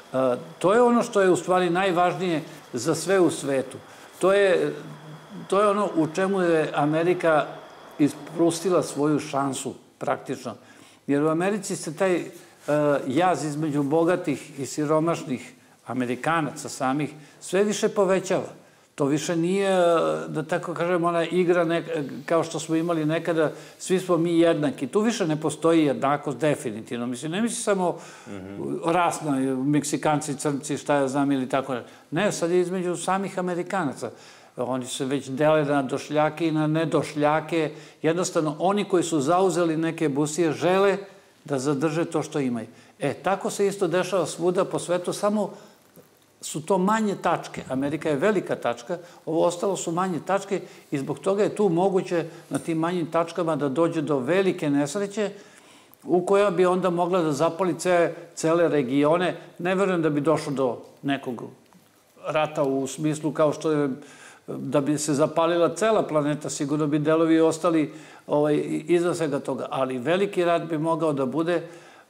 To je ono što je u stvari najvažnije za sve u svetu. To je ono u čemu je Amerika isprustila svoju šansu, praktično. Jer u Americi se taj jaz između bogatih i siromašnih Amerikanaca samih sve više povećava. To više nije, da tako kažem, ona igra kao što smo imali nekada, svi smo mi jednaki. Tu više ne postoji jednakost, definitivno. Mislim, ne misli samo rasno, Meksikanci, Crnci, šta ja znam, ili tako. Ne, sad je između samih Amerikanaca. Oni se već dele na došljake i na nedošljake. Jednostavno, oni koji su zauzeli neke busije žele da zadrže to što imaju. Tako se isto dešava svuda po svetu, samo su to manje tačke. Amerika je velika tačka, ovo ostalo su manje tačke i zbog toga je tu moguće na tim manjim tačkama da dođe do velike nesreće u koja bi onda mogla da zapali cele regione. Ne verujem da bi došlo do nekog rata u smislu kao što je da bi se zapalila cela planeta, sigurno bi delovi ostali iza svega toga. Ali veliki rat bi mogao da bude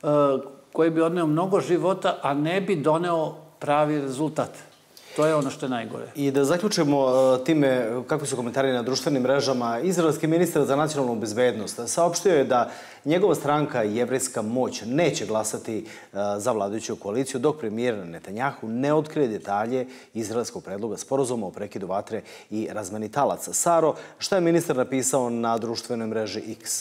koji bi odneo mnogo života, a ne bi doneo pravi rezultat. To je ono što je najgore. I da zaključimo time kakvi su komentari na društvenim mrežama, izraelski ministar za nacionalnu bezbednost saopštio je da njegova stranka Jevrejska moć neće glasati za vladajuću koaliciju dok premijer Netanjahu ne otkrije detalje izraelskog predloga sporazuma o prekidu vatre i razmeni talaca. Saro, šta je ministar napisao na društvenoj mreži X?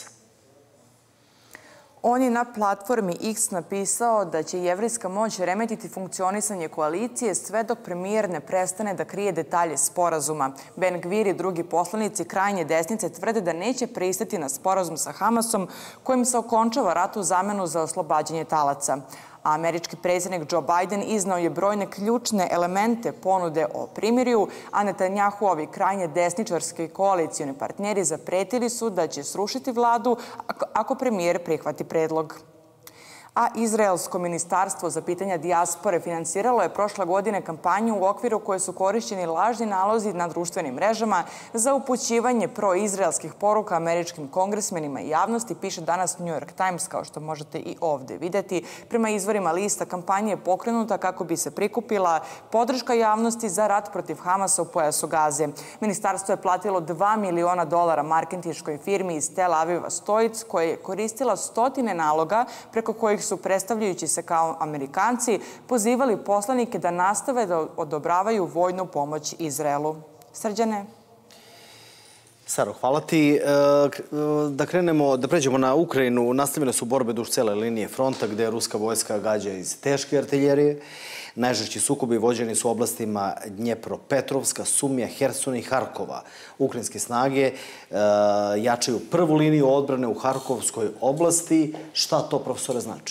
On je na platformi X napisao da će Jevrejska moć remetiti funkcionisanje koalicije sve dok premijer ne prestane da krije detalje sporazuma. Ben Gvir i drugi poslanici krajnje desnice tvrde da neće pristati na sporazum sa Hamasom kojim se okončava rat u zamenu za oslobađanje talaca. Američki predsjednik Joe Biden iznao je brojne ključne elemente ponude o primirju, a Netanjahuovi krajnje desničarski koalicioni partneri zapretili su da će srušiti vladu ako premijer prihvati predlog. A Izraelsko ministarstvo za pitanja dijaspore finansiralo je prošle godine kampanju u okviru koje su korišćeni lažni nalozi na društvenim mrežama za upućivanje proizraelskih poruka američkim kongresmenima i javnosti, piše danas New York Times, kao što možete i ovde videti. Prema izvorima lista, kampanja je pokrenuta kako bi se prikupila podrška javnosti za rat protiv Hamasa u pojasu Gaze. Ministarstvo je platilo $2 miliona marketinškoj firmi iz Tel Aviva Stoic, koja je koristila stotine naloga preko kojih su, predstavljajući se kao Amerikanci, pozivali poslanike da nastave da odobravaju vojnu pomoć Izraelu. Srđane? Saro, hvala ti. Da pređemo na Ukrajinu. Nastavljene su borbe duž cele linije fronta gde ruska vojska gađa iz teške artiljerije. Najžešći sukobi vođeni su oblastima Dnjepropetrovska, Sumija, Hersona i Harkova. Ukrajinske snage jačaju prvu liniju odbrane u Harkovskoj oblasti. Šta to, profesore, znači?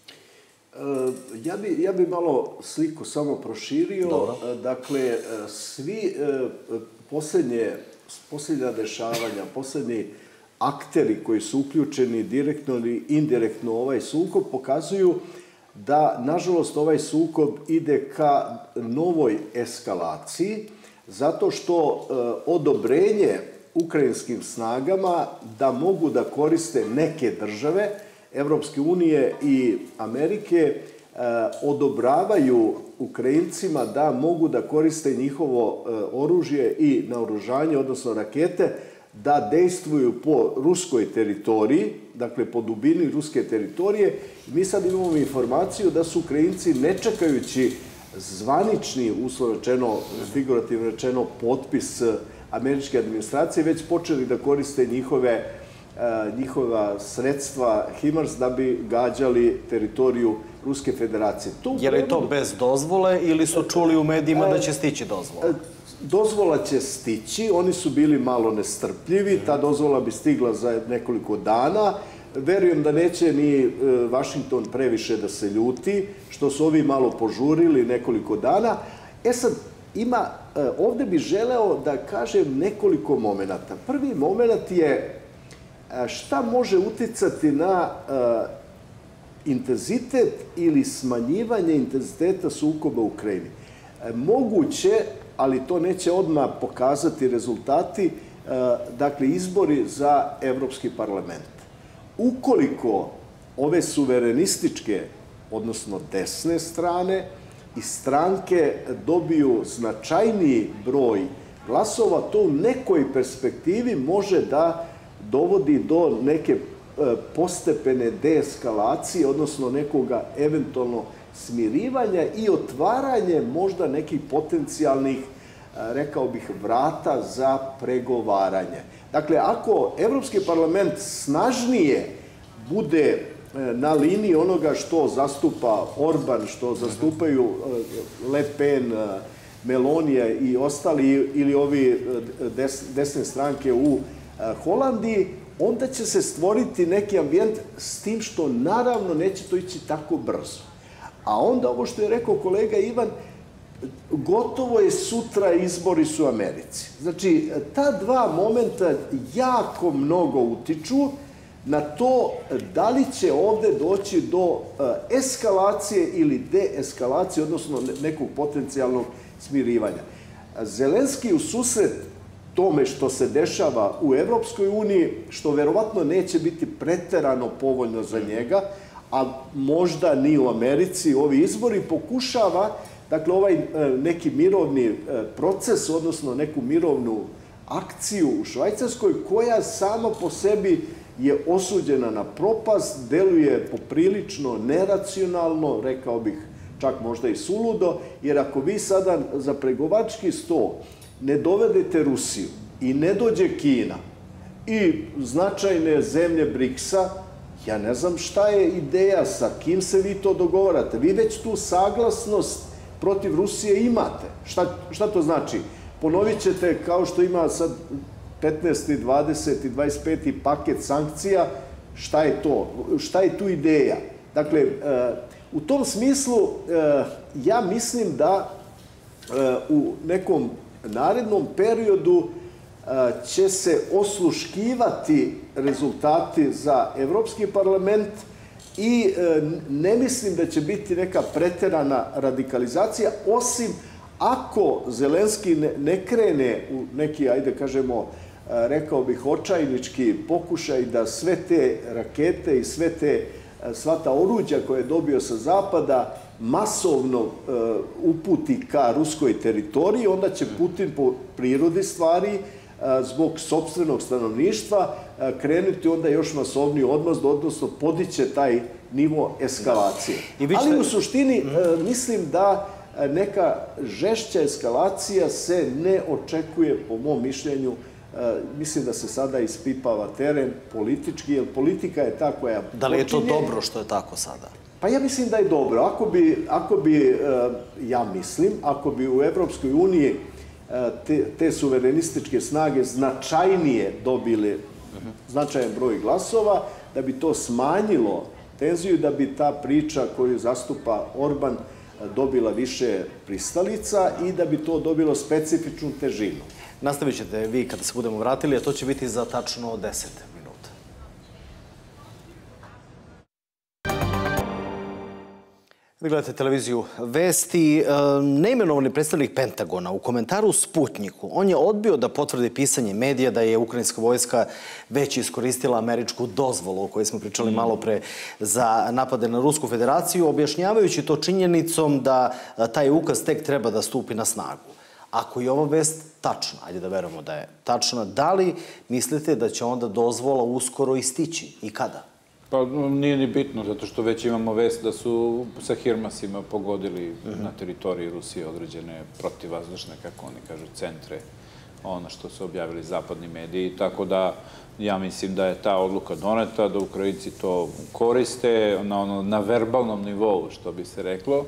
Ja bi malo sliku samo proširio. Dakle, svi posljednja dešavanja, posljednji akteri koji su uključeni direktno ili indirektno u ovaj sukob pokazuju da, nažalost, ovaj sukob ide ka novoj eskalaciji zato što odobrenje ukrajinskim snagama da mogu da koriste neke države Evropske unije i Amerike odobravaju Ukrajincima da mogu da koriste njihovo oružje i naoružanje, odnosno rakete, da dejstvuju po ruskoj teritoriji, dakle po dubini ruske teritorije. Mi sad imamo informaciju da su Ukrajinci, ne čekajući zvanični, uslovno rečeno, figurativno rečeno, potpis američke administracije, već počeli da koriste njihova sredstva HIMARS da bi gađali teritoriju Ruske federacije. Je li to bez dozvole ili su čuli u medijima da će stići dozvola? Dozvola će stići, oni su bili malo nestrpljivi, ta dozvola bi stigla za nekoliko dana. Verujem da neće ni Vašington previše da se ljuti, što su ovi malo požurili nekoliko dana. Sad, ovde bih želeo da kažem nekoliko momenata. Prvi moment je šta može uticati na intenzitet ili smanjivanje intenziteta sukoba u Ukrajini. Moguće, ali to neće odmah pokazati rezultati, dakle, izbori za Evropski parlament. Ukoliko ove suverenističke, odnosno desne strane i stranke dobiju značajniji broj glasova, to u nekoj perspektivi može da dovodi do neke postepene deeskalacije, odnosno nekoga eventualno smirivanja i otvaranje možda nekih potencijalnih, rekao bih, vrata za pregovaranje. Dakle, ako Evropski parlament snažnije bude na liniji onoga što zastupa Orban, što zastupaju Le Pen, Melonija i ostali, ili ovi desne stranke u Holandiji, onda će se stvoriti neki ambijent, s tim što naravno neće to ići tako brzo. A onda ovo što je rekao kolega Ivan, gotovo je sutra, izbori su u Americi. Znači, ta dva momenta jako mnogo utiču na to da li će ovde doći do eskalacije ili deeskalacije, odnosno nekog potencijalnog smirivanja. Zelenski u susret tome što se dešava u Evropskoj uniji, što verovatno neće biti preterano povoljno za njega, a možda ni u Americi, ovi izbori, pokušava, dakle, ovaj neki mirovni proces, odnosno neku mirovnu akciju u Švajcarskoj, koja sama po sebi je osuđena na propast, deluje poprilično neracionalno, rekao bih čak možda i suludo, jer ako vi sada za pregovački sto ne dovedete Rusiju i ne dođe Kina i značajne zemlje BRICS-a, ja ne znam šta je ideja, sa kim se vi to dogovarate. Vi već tu saglasnost protiv Rusije imate. Šta to znači? Ponovit ćete, kao što ima sad 15. 20. 25. paket sankcija, šta je to? Šta je tu ideja? Dakle, u tom smislu ja mislim da u nekom narednom periodu će se osluškivati rezultati za Evropski parlament i ne mislim da će biti neka preterana radikalizacija, osim ako Zelenski ne krene u neki, ajde kažemo, rekao bih, očajnički pokušaj da sve te rakete i sva ta oruđa koje je dobio sa zapada masovno uputi ka ruskoj teritoriji, onda će Putin po prirodi stvari, zbog sopstvenog stanovništva, krenuti onda još masovniji odnosno podiće taj nivo eskalacije. Ali u suštini mislim da neka žešća eskalacija se ne očekuje, po mom mišljenju. Mislim da se sada ispipava teren politički, jer politika je ta koja počinje. Da li je to dobro što je tako sada? Pa ja mislim da je dobro. Ako bi u Evropskoj uniji te suverenističke snage značajnije dobili značajan broj glasova, da bi to smanjilo tenziju, da bi ta priča koju zastupa Orban dobila više pristalica i da bi to dobilo specifičnu težinu. Nastavit ćete vi kada se budemo vratili, a to će biti za tačno 10 minuta. Vi gledate televiziju Vesti. Neimenovani predstavnik Pentagona u komentaru Sputnjiku, on je odbio da potvrdi pisanje medija da je ukrajinska vojska već iskoristila američku dozvolu o kojoj smo pričali malo pre za napade na Rusku federaciju, objašnjavajući to činjenicom da taj ukaz tek treba da stupi na snagu. Ako je ova vest tačna, ajde da verujemo da je tačna, da li mislite da će onda dozvola uskoro istići i kada? Pa nije ni bitno, zato što već imamo vest da su sa Hirmasima pogodili na teritoriji Rusije određene protivvazdušne, kako oni kažu, centre, ono što su objavili zapadni mediji. Tako da ja mislim da je ta odluka doneta, da Ukrajinci to koriste na verbalnom nivou, što bi se reklo.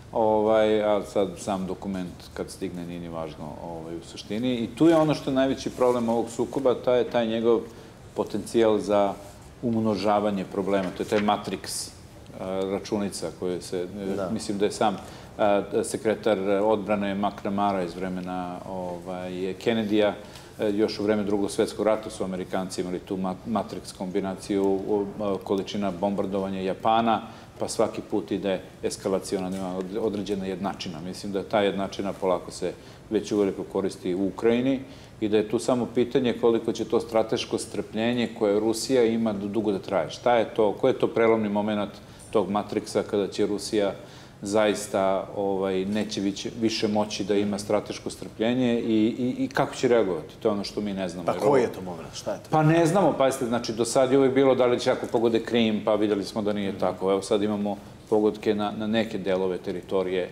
A sad sam dokument kad stigne nije ni važno u suštini. I tu je ono što je najveći problem ovog sukoba, taj njegov potencijal za umnožavanje problema. To je taj Matrix računica koju se, mislim da je sam sekretar odbrane McNamara iz vremena Kennedyja, još u vreme Drugog svjetskog rata su Amerikanci imali tu Matrix kombinaciju, količina bombardovanja Japana, pa svaki put ide eskalacijona određena jednačina. Mislim da ta jednačina polako se već uveliko koristi u Ukrajini i da je tu samo pitanje koliko će to strateško strpljenje koje Rusija ima dugo da traje. Šta je to, koji je to prelomni moment tog Matrixa kada će Rusija zaista neće više moći da ima strateško strpljenje i kako će reagovati. To je ono što mi ne znamo. Pa koji je to moment? Šta je to? Pa ne znamo, pazite, znači do sad je uvijek bilo da li će ako pogode Krim, pa vidjeli smo da nije tako. Evo sad imamo pogodke na neke delove teritorije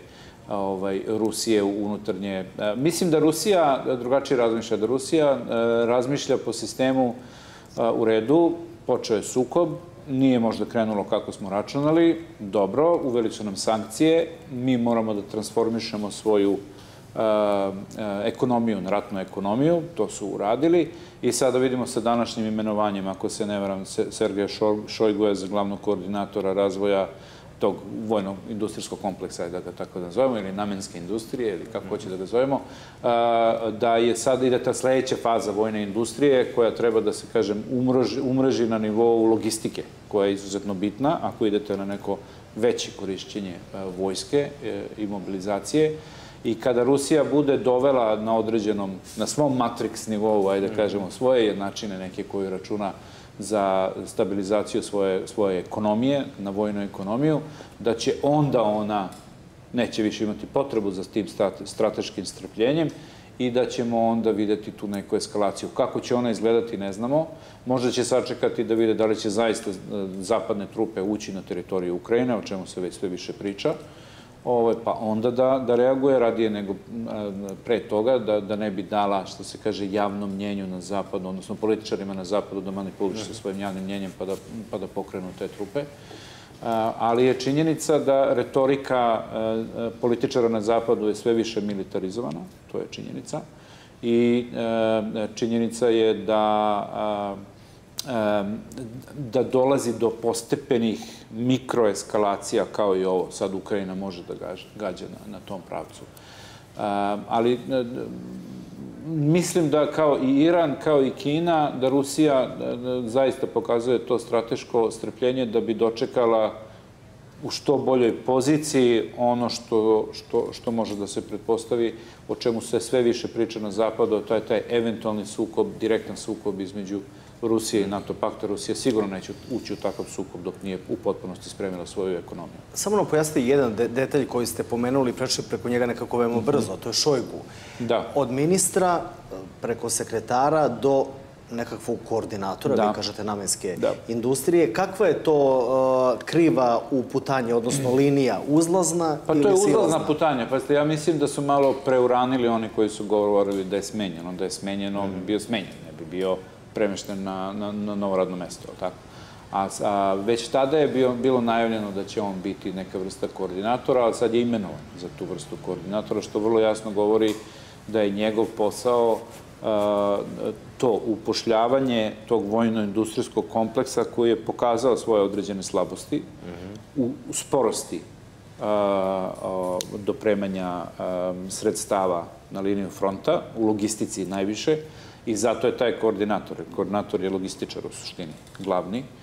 Rusije unutarnje. Mislim da Rusija drugačije razmišlja, da Rusija razmišlja po sistemu u redu, počeo je sukob, nije možda krenulo kako smo računali, dobro, uveli su nam sankcije, mi moramo da transformišemo svoju ekonomiju na ratnu ekonomiju, to su uradili i sada vidimo sa današnjim imenovanjem, ako se ne varam, Sergeja Šojguja za glavnog koordinatora razvoja tog vojnog industrijskog kompleksa, da ga tako nazovemo, ili namenske industrije, ili kako hoće da ga zovemo, da je sad ide ta sledeća faza vojne industrije koja treba da se, kažem, umreži na nivou logistike, koja je izuzetno bitna ako idete na neko veće korišćenje vojske i mobilizacije. I kada Rusija bude dovela na određenom, na svom matrix nivou, ajde da kažemo, svoje jednačine neke koju računa za stabilizaciju svoje ekonomije, na vojnu ekonomiju, da će onda ona neće više imati potrebu za tim strateškim strpljenjem i da ćemo onda vidjeti tu neku eskalaciju. Kako će ona izgledati, ne znamo. Možda će sačekati da vide da li će zaista zapadne trupe ući na teritoriju Ukrajine, o čemu se već sve više priča, pa onda da reaguje radije nego pre toga, da ne bi dala, što se kaže, javnom mnjenju na zapadu, odnosno političarima na zapadu da manipulišu sa svojim javnim mnjenjem pa da pokrenu te trupe. Ali je činjenica da retorika političara na zapadu je sve više militarizovana, to je činjenica. I činjenica je da dolazi do postepenih mikroeskalacija, kao i ovo. Sad Ukrajina može da gađa na tom pravcu. Ali mislim da kao i Iran, kao i Kina, da Rusija zaista pokazuje to strateško strpljenje da bi dočekala u što boljoj poziciji ono što može da se pretpostavi, o čemu se sve više priča na zapadu, to je taj eventualni sukob, direktan sukob između Rusije i NATO pakta. Rusija sigurno neće ući u takav sukob dok nije u potpunosti spremila svoju ekonomiju. Samo nam pojasnite jedan detalj koji ste pomenuli, prešli preko njega nekako veoma brzo, to je Šojgu. Da. Od ministra preko sekretara do nekakvog koordinatora, vi kažete namenske industrije. Kakva je to kriva uputanje, odnosno linija, uzlazna ili silazna? Pa to je uzlazna putanja. Pazite, ja mislim da su malo preuranili oni koji su govorili da je smenjeno. Da je smenjeno, bio smenjen, ne bi bio premešten na novo radno mesto, tako? A već tada je bilo najavljeno da će on biti neka vrsta koordinatora, ali sad je imenovan za tu vrstu koordinatora, što vrlo jasno govori da je njegov posao to upošljavanje tog vojno-industrijskog kompleksa koji je pokazao svoje određene slabosti u sporosti dopremanja sredstava na liniju fronta, u logistici najviše, i zato je taj koordinator. Koordinator je logističar u suštini, glavni.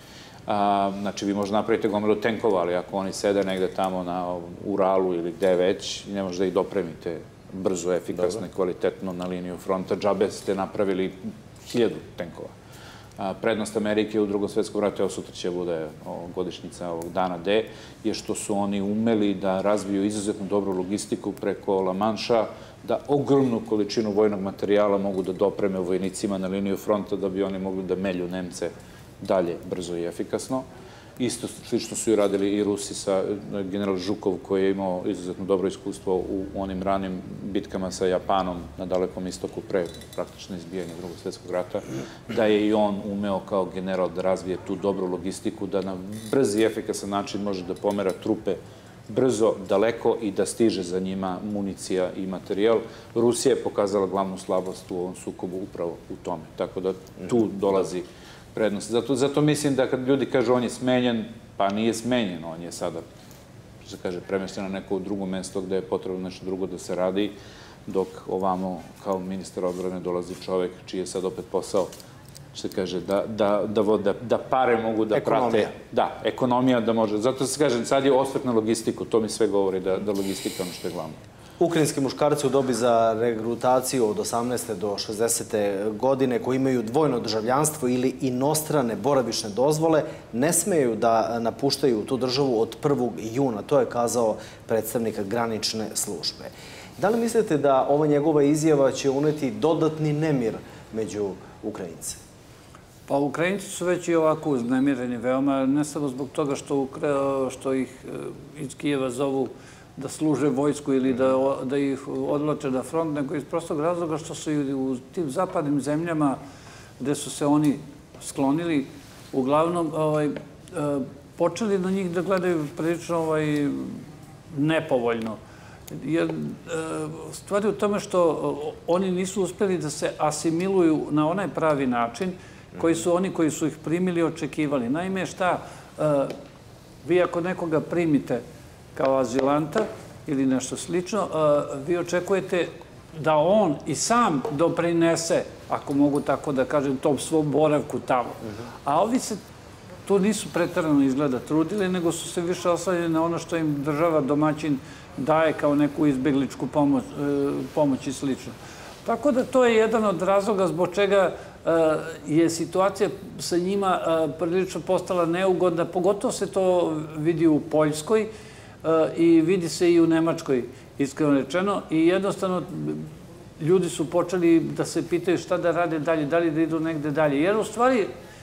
Znači, vi možete napraviti gomilu tenkova, ali ako oni sede negde tamo na Uralu ili gde već, ne možete da ih dopremite brzo, efikasno i kvalitetno na liniju fronta. Džabe ste napravili 1000 tenkova. Prednost Amerike u Drugom svetskom ratu, evo sutra će bude godišnjica ovog dana D, je što su oni umeli da razviju izuzetno dobru logistiku preko La Manša, da ogromnu količinu vojnog materijala mogu da dopreme vojnicima na liniju fronta da bi oni mogli da melju Nemce dalje, brzo i efikasno. Isto slično su i radili i Rusi sa general Žukov, koji je imao izuzetno dobro iskustvo u onim ranim bitkama sa Japanom na Dalekom istoku pre praktično izbijanja Drugog svjetskog rata, da je i on umeo kao general da razvije tu dobru logistiku, da na brz i efikasan način može da pomera trupe brzo, daleko i da stiže za njima municija i materijal. Rusija je pokazala glavnu slabost u ovom sukobu upravo u tome. Tako da tu dolazi prednost. Zato mislim da kad ljudi kažu on je smenjen, pa nije smenjen, on je sada, što se kaže, premešten na neko drugo mesto gde je potrebno nešto drugo da se radi, dok ovamo kao ministar odbrane dolazi čovek čiji je sad opet posao, što se kaže, da pare mogu da prate. Ekonomija. Da, ekonomija da može. Zato se kaže, sad je osvrt na logistiku, to mi sve govori da logistika ono što je glavno. Ukrajinski muškarci u dobi za regrutaciju od 18. do 60. godine koji imaju dvojno državljanstvo ili inostrane boravišne dozvole ne smeju da napuštaju tu državu od 1. juna. To je kazao predstavnik granične službe. Da li mislite da ova njegova izjava će uneti dodatni nemir među Ukrajince? Pa Ukrajinci su već i ovako uznemireni veoma, ne samo zbog toga što ih iz Kijeva zovu da služe vojsku ili da ih odvlače na front, nego iz prostog razloga što su i u tim zapadnim zemljama gde su se oni sklonili, uglavnom počeli na njih da gledaju prilično nepovoljno. Jer stvar je u tome što oni nisu uspeli da se asimiluju na onaj pravi način koji su oni koji su ih primili očekivali. Naime, šta? Vi ako nekoga primite kao azilanta ili nešto slično, vi očekujete da on i sam doprinese, ako mogu tako da kažem, tom svom boravku tamo. A ovi se tu nisu preterano izgleda trudili, nego su se više oslanjali na ono što im država domaćin daje kao neku izbegličku pomoć i slično. Tako da to je jedan od razloga zbog čega je situacija sa njima prilično postala neugodna. Pogotovo se to vidi u Poljskoj i vidi se i u Nemačkoj, iskreno rečeno. I jednostavno ljudi su počeli da se pitaju šta da rade dalje, da li da idu negde dalje. Jer u stvari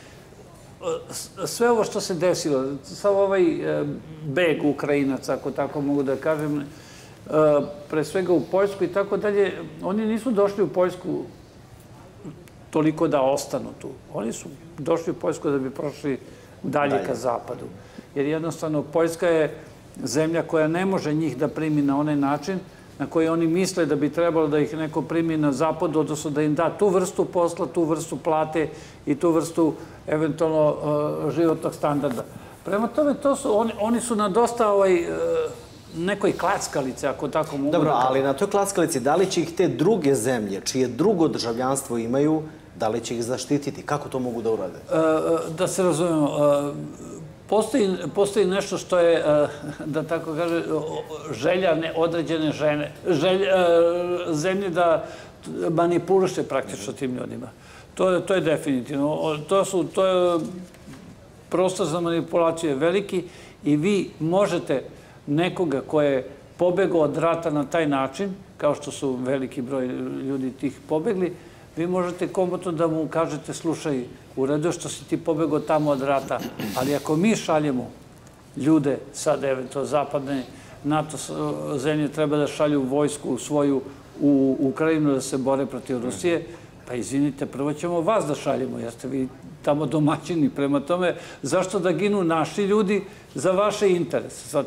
sve ovo što se desilo, sav ovaj beg Ukrajinaca, ako tako mogu da kažem, pre svega u Poljsku i tako dalje, oni nisu došli u Poljsku toliko da ostanu tu. Oni su došli u Poljsku da bi prošli dalje ka zapadu. Jer jednostavno Poljska je zemlja koja ne može njih da primi na onaj način na koji oni misle da bi trebalo da ih neko primi na zapadu, odnosno da im da tu vrstu posla, tu vrstu plate i tu vrstu eventualno životnog standarda. Prema tome, oni su na dosta nekoj klackalici, ako tako mogu da kažem. Dobro, ali na toj klackalici, da li će ih te druge zemlje, čije drugo državljanstvo imaju, da li će ih zaštititi? Kako to mogu da urade? Da se razumemo, postoji nešto što je, da tako kaže, želja određene zemlje da manipuliše praktično tim ljudima. To je definitivno. To je prostor za manipulaciju veliki i vi možete nekoga ko je pobegao od rata na taj način, kao što su veliki broj ljudi tih pobegli, vi možete komotno da mu kažete, slušaj, u redu što si ti pobegao tamo od rata, ali ako mi šaljemo ljude, sad eventualno zapadne NATO zemlje treba da šalju vojsku svoju u Ukrajinu da se bore protiv Rusije, pa izvinite, prvo ćemo vas da šaljemo, jer ste vi tamo domaćini. Prema tome, zašto da ginu naši ljudi za vaše interese?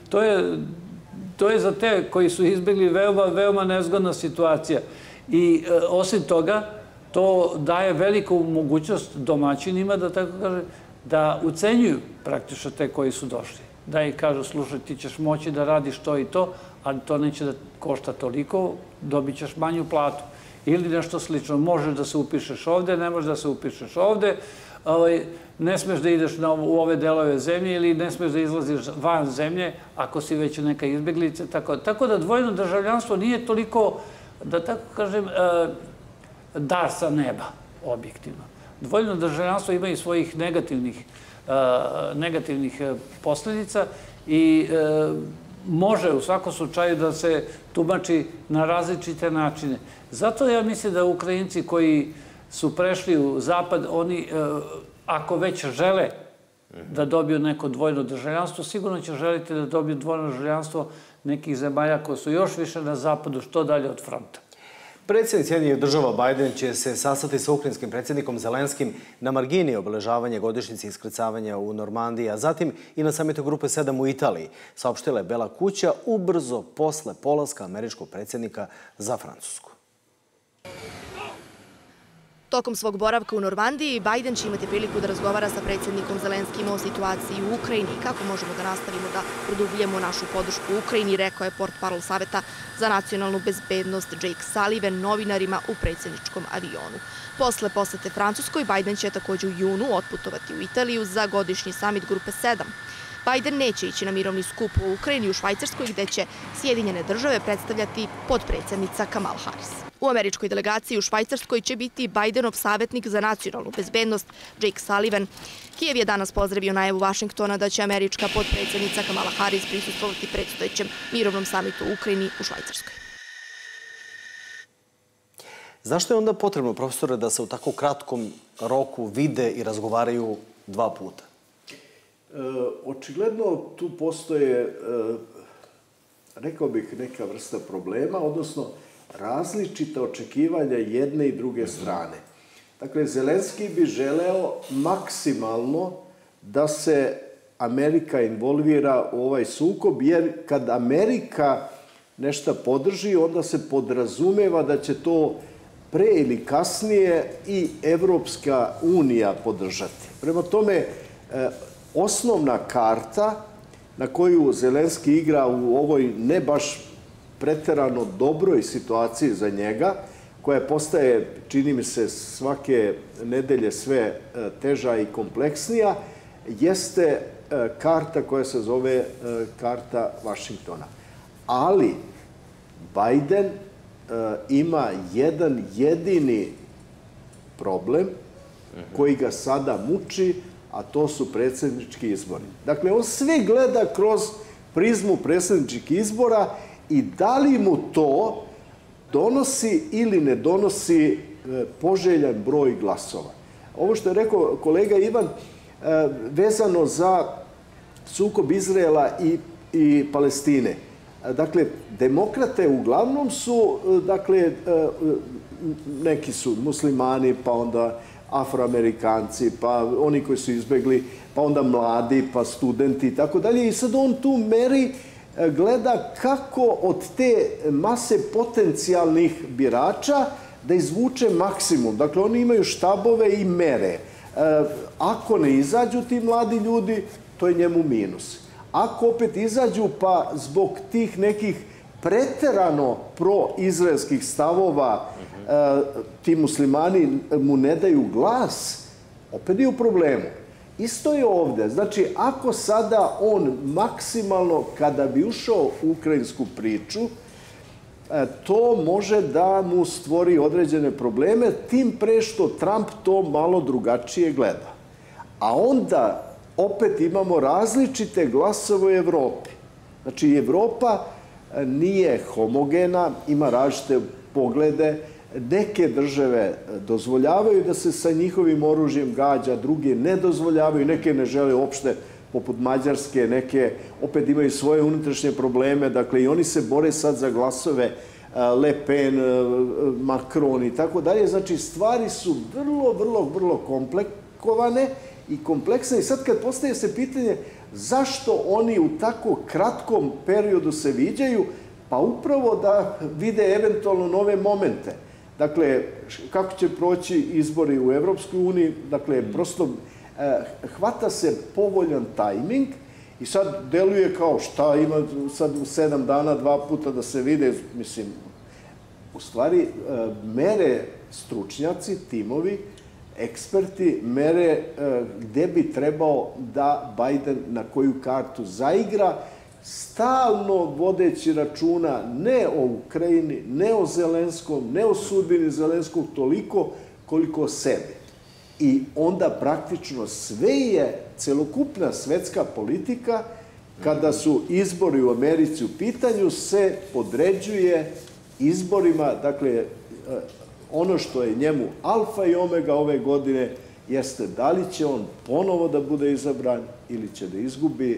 To je za te koji su izbjegli veoma nezgodna situacija. I osim toga, to daje veliku mogućnost domaćinima, da tako kaže, da ucenjuju praktično te koji su došli. Da ih kažu, slušaj, ti ćeš moći da radiš to i to, ali to neće da košta toliko, dobit ćeš manju platu. Ili nešto slično. Možeš da se upišeš ovde, ne možeš da se upišeš ovde, ne smeš da ideš u ove delove zemlje ili ne smeš da izlaziš van zemlje ako si već neka izbjeglica. Tako da dvojno državljanstvo nije toliko, da tako kažem, dar sa neba, objektivno. Dvojno državljanstvo ima i svojih negativnih posljedica i može u svakom slučaju da se tumači na različite načine. Zato ja mislim da Ukrajinci koji su prešli u Zapad, oni, ako već žele da dobiju neko dvojno državljanstvo, sigurno će želiti da dobiju dvojno državljanstvo nekih zemalja koje su još više na Zapadu, što dalje od fronta. Predsjednik Sjedinjenih država Biden će se sastati sa ukrajinskim predsjednikom Zelenskim na margini obeležavanja godišnjice iskrcavanja u Normandiji, a zatim i na samitu Grupe 7 u Italiji, saopštila je Bela kuća ubrzo posle polaska američkog predsjednika za Francusku. Tokom svog boravka u Normandiji, Biden će imati priliku da razgovara sa predsjednikom Zelenskim o situaciji u Ukrajini i kako možemo da nastavimo da produbljujemo našu podršku Ukrajini, rekao je portparol Saveta za nacionalnu bezbednost Jake Sullivan novinarima u predsjedničkom avionu. Posle posete Francuskoj, Biden će također u junu otputovati u Italiju za godišnji samit Grupe 7. Biden neće ići na mirovni skup u Ukrajini u Švajcarskoj, gde će Sjedinjene države predstavljati potpredsjednica Kamala Harris. U američkoj delegaciji u Švajcarskoj će biti Bidenov savjetnik za nacionalnu bezbednost Jake Sullivan. Kijev je danas pozdravio najavu Vašingtona da će američka potpredsjednica Kamala Harris prisustvovati predstojećem mirovnom samitu u Ukrajini u Švajcarskoj. Zašto je onda potrebno, profesore, da se u tako kratkom roku vide i razgovaraju 2 puta? Očigledno tu postoje, rekao bih, neka vrsta problema, odnosno različita očekivanja jedne i druge strane. Dakle, Zelenski bi želeo maksimalno da se Amerika involvira u ovaj sukob, jer kad Amerika nešto podrži, onda se podrazumeva da će to pre ili kasnije i Evropska unija podržati. Prema tome, osnovna karta na koju Zelenski igra u ovoj ne baš preterano dobroj situaciji za njega, koja postaje, čini mi se, svake nedelje sve teža i kompleksnija, jeste karta koja se zove karta Vašingtona. Ali Biden ima jedan jedini problem koji ga sada muči, a to su predsjednički izbori. Dakle, on sve gleda kroz prizmu predsjedničkih izbora i da li mu to donosi ili ne donosi poželjan broj glasova. Ovo što je rekao kolega Ivan, vezano za sukob Izraela i Palestine. Dakle, demokrate uglavnom su, dakle, neki su muslimani, pa onda Afroamerikanci, pa oni koji su izbjegli, pa onda mladi, pa studenti i tako dalje. I sad on tu meri, gleda kako od te mase potencijalnih birača da izvuče maksimum. Dakle, oni imaju štabove i mere. Ako ne izađu ti mladi ljudi, to je njemu minus. Ako opet izađu, pa zbog tih nekih preterano proizraelskih stavova ti muslimani mu ne daju glas, opet je u problemu. Isto je ovdje. Znači, ako sada on maksimalno, kada bi ušao u ukrajinsku priču, to može da mu stvori određene probleme, tim pre što Trump to malo drugačije gleda. A onda opet imamo različite glasove u Evropi. Znači, Evropa nije homogena, ima različite poglede. Neke države dozvoljavaju da se sa njihovim oružjem gađa, druge ne dozvoljavaju, neke ne žele uopšte, poput Mađarske, neke opet imaju svoje unutrašnje probleme, dakle i oni se bore sad za glasove Le Pen, Macron i tako dalje. Znači, stvari su vrlo komplikovane i kompleksne. I sad kad postaje se pitanje zašto oni u tako kratkom periodu se viđaju, pa upravo da vide eventualno nove momente. Dakle, kako će proći izbori u Evropskoj uniji, dakle, prosto hvata se povoljan tajming i sad deluje kao šta ima sad u 7 dana 2 puta da se vide, mislim, u stvari mere stručnjaci, timovi, eksperti mere gde bi trebao da Biden na koju kartu zaigra, stalno vodeći računa ne o Ukrajini, ne o Zelenskom, ne o sudbini Zelenskog toliko koliko o sebi. I onda praktično sve je celokupna svetska politika, kada su izbori u Americi u pitanju, se podređuje izborima. Dakle, ono što je njemu alfa i omega ove godine jeste da li će on ponovo da bude izabran ili će da izgubi,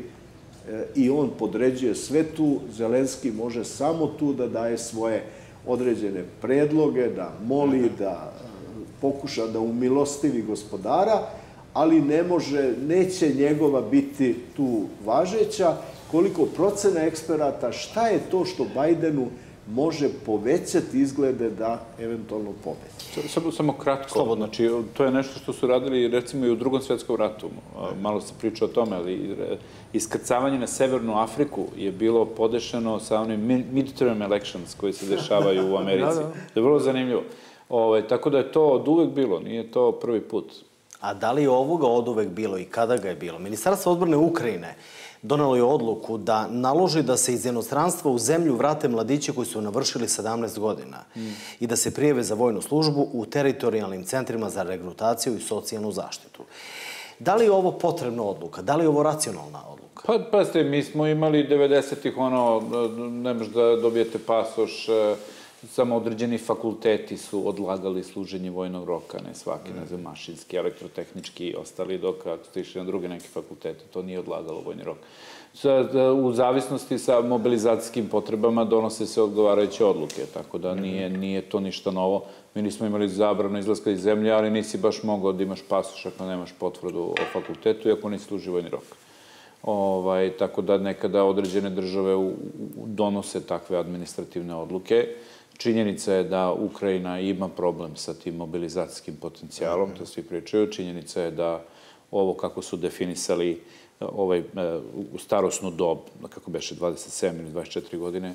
i on podređuje sve tu. Zelenski može samo tu da daje svoje određene predloge, da moli, da pokuša da umilostivi gospodara, ali neće njegova biti tu važeća. Koliko procena eksperata, šta je to što Bajdenu može povećati izglede da eventualno pobedi? Samo kratko. Znači, to je nešto što su radili recimo i u Drugom svetskom ratu. Malo se priča o tome, ali iskrcavanje na Severnu Afriku je bilo podešeno sa onim midterm elections koji se dešavaju u Americi. To je vrlo zanimljivo. Tako da je to od uvek bilo, nije to prvi put. A da li je ovoga od uvek bilo i kada ga je bilo? Ministarstvo odbrane Ukrajine donelo je odluku da naloži da se iz inostranstva u zemlju vrate mladići koji su navršili 17 godina i da se prijave za vojnu službu u teritorijalnim centrima za regrutaciju i socijalnu zaštitu. Da li je ovo potrebna odluka? Da li je ovo racionalna odluka? Pa ste, mi smo imali 90-ih ne možeš da dobijete pasoš, samo određeni fakulteti su odlagali služenje vojnog roka, ne svaki, ne znam, mašinski, elektrotehnički i ostali, dok ako ste išli na druge neke fakultete, to nije odlagalo vojni rok. U zavisnosti sa mobilizacijskim potrebama donose se odgovarajuće odluke, tako da nije to ništa novo. Mi nismo imali zabranu izlaska iz zemlje, ali nisi baš mogao da imaš pasoš ako nemaš potvrdu o fakultetu i ako nisi služi vojni rok. Tako da nekada određene države donose takve administrativne odluke. Činjenica je da Ukrajina ima problem sa tim mobilizacijskim potencijalom, to svi pričaju. Činjenica je da ovo kako su definisali u starosnu dob, kako beše 27 ili 24 godine,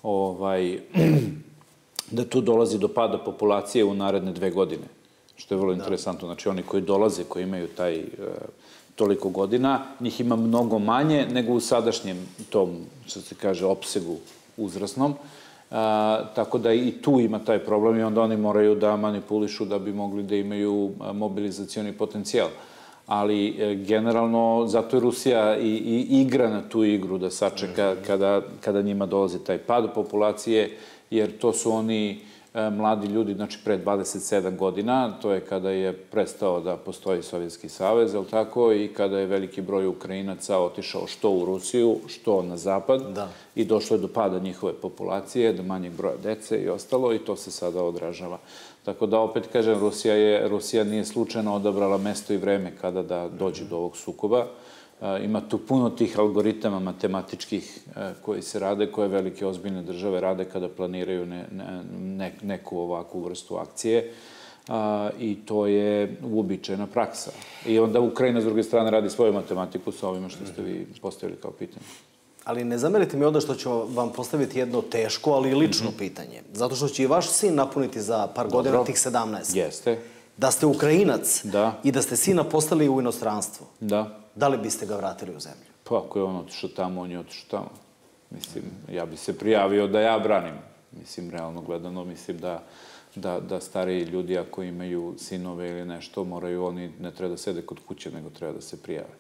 da tu dolazi do pada populacije u naredne 2 godine, što je vrlo interesantno. Znači, oni koji dolaze, koji imaju taj toliko godina, njih ima mnogo manje nego u sadašnjem tom, što se kaže, opsegu uzrasnom. Tako da i tu ima taj problem i onda oni moraju da manipulišu da bi mogli da imaju mobilizacioni potencijal. Ali generalno, zato je Rusija i igra na tu igru da sačeka kada njima dolazi taj pad populacije, jer to su oni mladi ljudi, znači pre 27 godina, to je kada je prestao da postoji Sovjetski savez, je li tako, i kada je veliki broj Ukrajinaca otišao što u Rusiju, što na zapad, i došlo je do pada njihove populacije, do manjeg broja dece i ostalo, i to se sada odražava. Tako da, opet kažem, Rusija nije slučajno odabrala mesto i vreme kada da dođe do ovog sukoba. Ima tu puno tih algoritama matematičkih koji se rade, koje velike ozbiljne države rade kada planiraju neku ovakvu vrstu akcije, i to je uobičajena praksa. I onda Ukrajina, s druge strane, radi svoju matematiku sa ovima što ste vi postavili kao pitanje. Ali ne zamerite mi onda što ću vam postaviti jedno teško, ali lično pitanje. Zato što će i vaš sin napuniti za par godina tih 17. Jeste. Da ste Ukrajinac i da ste sina poslali u inostranstvo, da li biste ga vratili u zemlju? Pa ako je on otišao tamo, on je otišao tamo. Mislim, ja bi se prijavio da ja branim. Mislim, realno gledano, mislim da stariji ljudi ako imaju sinove ili nešto, moraju, oni ne treba da sede kod kuće, nego treba da se prijave.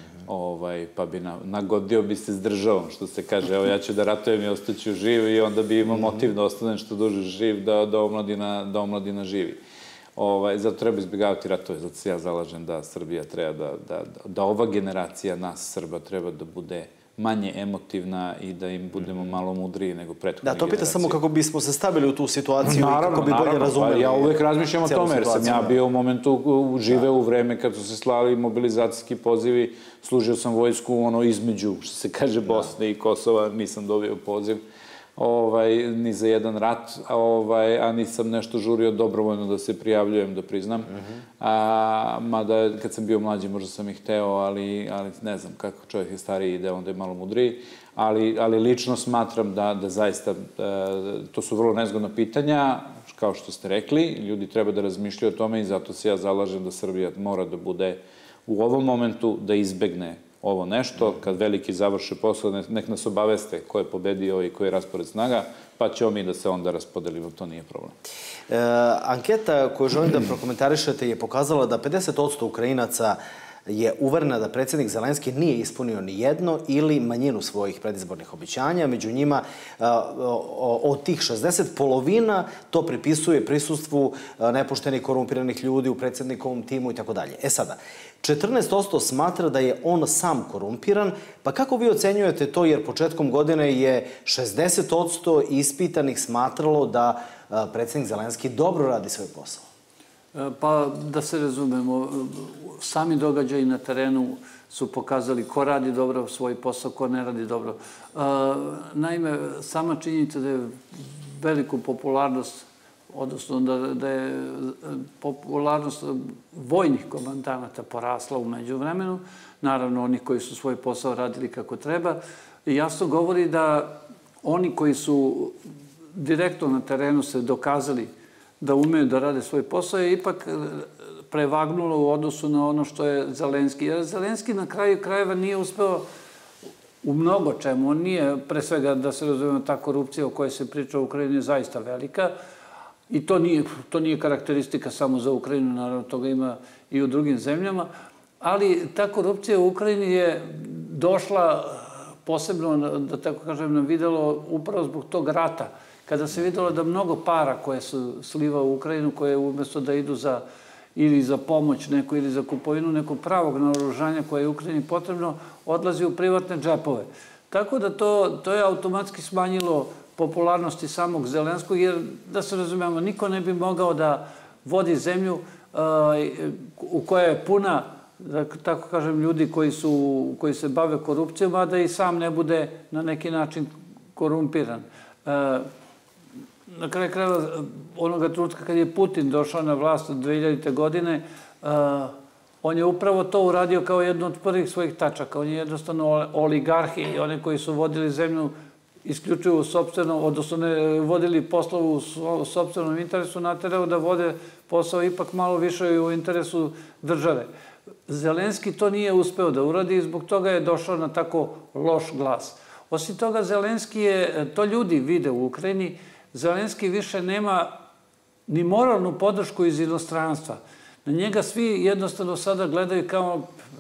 Pa bi nagodio bi se s državom, što se kaže, evo ja ću da ratujem i ostaću živ, i onda bi imao motiv da ostanem što duže živ, da omladina živi. Zato treba izbjegavati ratove, zato se ja zalažem da Srbija treba da ova generacija nas Srba treba da bude manje emotivna i da im budemo malo mudriji nego prethodne generacije. Da, to pita samo kako bismo se stavili u tu situaciju i kako bi bolje razumeli. Ja uvek razmišljam o tome, jer sam ja bio u momentu, živeo u vreme kad su se slali mobilizacijski pozivi, služio sam vojsku između, što se kaže, Bosne i Kosova, nisam dobio poziv ni za jedan rat, a nisam nešto žurio dobrovoljno da se prijavljujem, da priznam. Mada kad sam bio mlađi možda sam ih hteo, ali ne znam, kako čovjek je stariji ide, onda je malo mudriji. Ali lično smatram da zaista, to su vrlo nezgodna pitanja, kao što ste rekli, ljudi treba da razmišljaju o tome i zato se ja zalažem da Srbija mora da bude u ovom momentu da izbegne ovo nešto. Kad veliki završe posao, nek nas obaveste ko je pobedio i koji je raspored snaga, pa ćemo mi da se onda raspodelimo, to nije problem. Anketa koju želim da prokomentarišete je pokazala da 50% Ukrajinaca je uverena da predsjednik Zelenski nije ispunio ni jedno ili manjinu svojih predizbornih obećanja. Među njima, od tih 60, polovina to pripisuje prisustvu nepoštenih, korumpiranih ljudi u predsjednikovom timu i tako dalje. Sada, 14% smatra da je on sam korumpiran, pa kako vi ocenjujete to, jer početkom godine je 60% ispitanih smatralo da predsjednik Zelenski dobro radi svoj posao? Pa, da se razumemo, sami događaji na terenu su pokazali ko radi dobro svoj posao, ko ne radi dobro. Naime, sama činjenica da je veliku popularnost, odnosno da je popularnost vojnih komandanata porasla u međuvremenu, naravno oni koji su svoj posao radili kako treba, jasno govori da oni koji su direktno na terenu se dokazali da umeju da rade svoj posao, je ipak prevagnulo u odnosu na ono što je Zelenski. Jer Zelenski na kraju krajeva nije uspeo u mnogo čemu. On nije, pre svega, da se razumemo, ta korupcija o kojoj se priča u Ukrajini je zaista velika. I to nije karakteristika samo za Ukrajinu, naravno toga ima i u drugim zemljama. Ali ta korupcija u Ukrajini je došla posebno, da tako kažem, na videlo upravo zbog tog rata. Kada se videlo da mnogo para koje su sliva u Ukrajinu, koje umjesto da idu ili za pomoć neko ili za kupovinu nekog pravog naoružanja koje je Ukrajini potrebno, odlazi u privatne džepove. Tako da to je automatski smanjilo popularnosti samog Zelenskog, jer, da se razumijemo, niko ne bi mogao da vodi zemlju u kojoj je puna, da tako kažem, ljudi koji se bave korupcijom, a da i sam ne bude na neki način korumpiran. Na kraju krajeva, onoga trenutka kad je Putin došao na vlast od 2000. godine, on je upravo to uradio kao jednu od prvih svojih tačaka. On je jednostavno oligarhi i one koji su vodili zemlju isključivo u sopstvenom, odnosno ne vodili poslovu u sopstvenom interesu, naterao da vode posao ipak malo više i u interesu države. Zelenski to nije uspeo da uradi i zbog toga je došao na tako loš glas. Osim toga, Zelenski je, to ljudi vide u Ukrajini, Zelenski više nema ni moralnu podršku iz inostranstva. Na njega svi jednostavno sada gledaju kao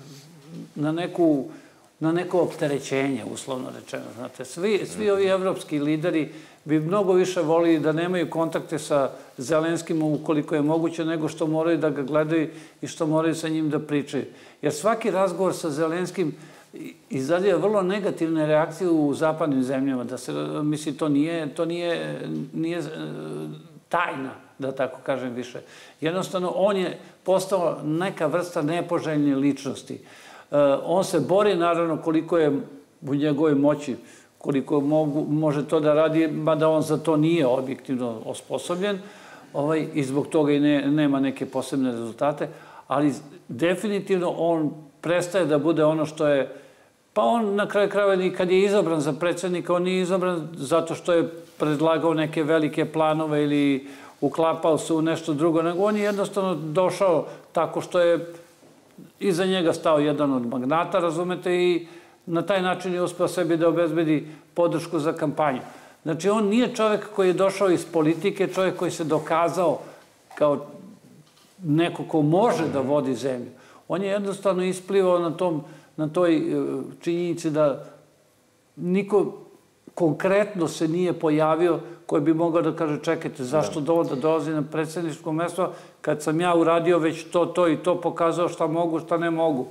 na neko opterećenje, uslovno rečeno. Znate, svi ovi evropski lideri bi mnogo više volili da nemaju kontakte sa Zelenskim ukoliko je moguće, nego što moraju da ga gledaju i što moraju sa njim da pričaju. Jer svaki razgovor sa Zelenskim izaziva vrlo negativne reakcije u zapadnim zemljama. Mislim, to nije tajna, da tako kažem više. Jednostavno, on je postao neka vrsta nepoželjne ličnosti. On se bori, naravno, koliko je u njegovoj moći, koliko može to da radi, mada on za to nije objektivno osposobljen i zbog toga i nema neke posebne rezultate, ali definitivno on prestaje da bude ono što je. Pa on na kraju krajeva, kad je izabran za predsjednika, on nije izabran zato što je predlagao neke velike planove ili uklapao se u nešto drugo, nego on je jednostavno došao tako što je iza njega stao jedan od magnata, razumete, i na taj način je uspeo sebi da obezbedi podršku za kampanju. Znači, on nije čovjek koji je došao iz politike, čovjek koji se dokazao kao neko ko može da vodi zemlju. On je jednostavno isplivao na toj činjenici da niko konkretno se nije pojavio koji bi mogao da kaže čekajte, zašto da dolazi na predsjedničko mjesto kad sam ja uradio već to i to, pokazao šta mogu, šta ne mogu.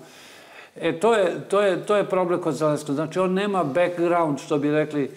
To je problem kod Zelenskog. Znači, on nema background, što bi rekli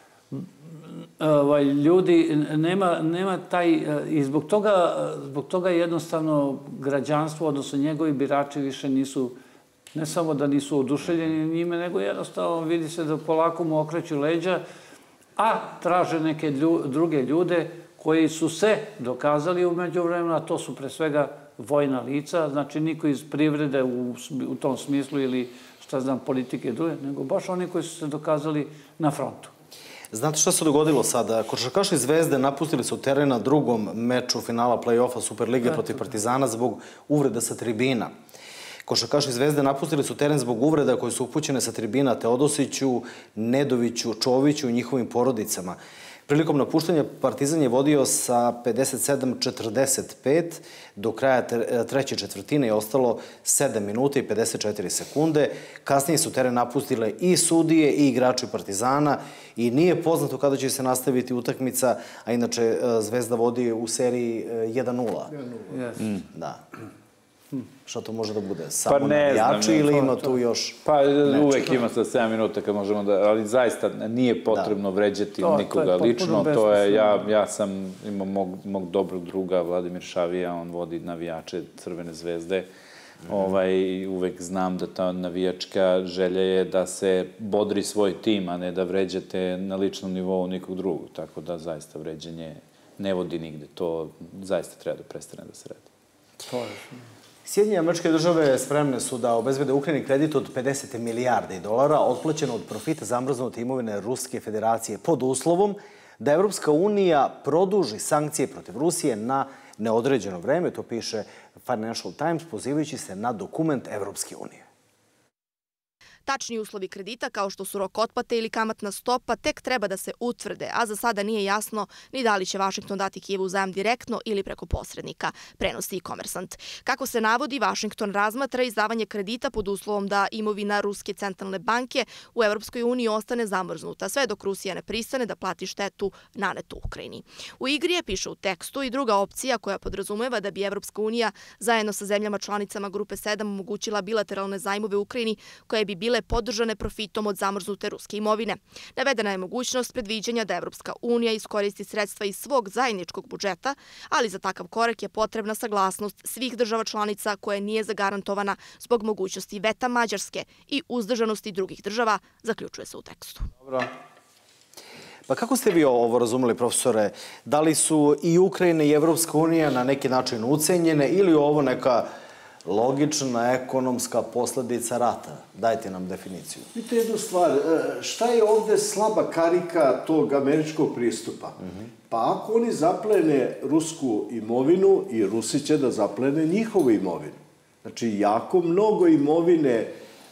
ljudi, nema taj, i zbog toga jednostavno građanstvo, odnosno njegovi birači više nisu, ne samo da nisu oduševljeni njime, nego jednostavno vidi se da polako mu okreću leđa, a traže neke druge ljude koji su se dokazali u međuvremenu, a to su pre svega vojna lica, znači niko iz privrede u tom smislu ili šta znam politike druge, nego baš oni koji su se dokazali na frontu. Znate šta se dogodilo sada? Košarkaši Zvezde napustili su teren na drugom meču finala play-offa Superlige protiv Partizana zbog uvreda sa tribina. Košarkaši Zvezde napustili su teren zbog uvreda koje su upućene sa tribina Teodosiću, Nedoviću, Čoviću i njihovim porodicama. Prilikom napuštanja Partizan je vodio sa 57-45, do kraja treće četvrtine je ostalo 7 minuta i 54 sekunde. Kasnije su teren napustile i sudije i igrači Partizana i nije poznato kada će se nastaviti utakmica, a inače Zvezda vodi u seriji 1-0. Da. Šta to može da bude? Samo navijači ili ima tu još... Pa uvek ima sa 7 minuta kad možemo da... Ali zaista nije potrebno vređati nikoga lično. To je, ja sam imao mog dobrog druga Vladimir Šavija, on vodi navijače Crvene Zvezde. Uvek znam da ta navijačka želja je da se bodri svoj tim, a ne da vređate na ličnom nivou nikog drugog. Tako da zaista vređanje ne vodi nigde. To zaista treba da prestane da se radi. To je... Sjedinjene Američke Države spremne su da obezbede Ukrajini kredit od 50 milijardi dolara, otplaćeno od profita zamrznute imovine Ruske federacije pod uslovom da Evropska unija produži sankcije protiv Rusije na neodređeno vreme, to piše Financial Times, pozivajući se na dokument Evropske unije. Tačni uslovi kredita, kao što su rok otplate ili kamatna stopa, tek treba da se utvrde, a za sada nije jasno ni da li će Vašington dati Kijevu zajam direktno ili preko posrednika, prenosi i Komersant. Kako se navodi, Vašington razmatra izdavanje kredita pod uslovom da imovina Ruske centralne banke u Evropskoj uniji ostane zamrznuta, sve dok Rusija ne pristane da plati štetu nanetu Ukrajini. U igri je, piše u tekstu, i druga opcija koja podrazumeva da bi Evropska unija zajedno sa zemljama članicama Grupe 7 omogućila bilateralne zajmove Ukrajini koje bi bile podržane profitom od zamrznute ruske imovine. Navedena je mogućnost predviđanja da Evropska unija iskoristi sredstva iz svog zajedničkog budžeta, ali za takav korak je potrebna saglasnost svih država članica koja nije zagarantovana zbog mogućnosti veta Mađarske i uzdržanosti drugih država, zaključuje se u tekstu. Dobro. Pa kako ste vi ovo razumeli, profesore? Da li su i Ukrajina i Evropska unija na neki način ucenjene ili ovo neka logična ekonomska posledica rata? Dajte nam definiciju. Vidite jednu stvar, šta je ovde slaba karika tog američkog pristupa? Pa ako oni zaplene rusku imovinu, i Rusi će da zaplene njihovu imovinu. Znači, jako mnogo imovine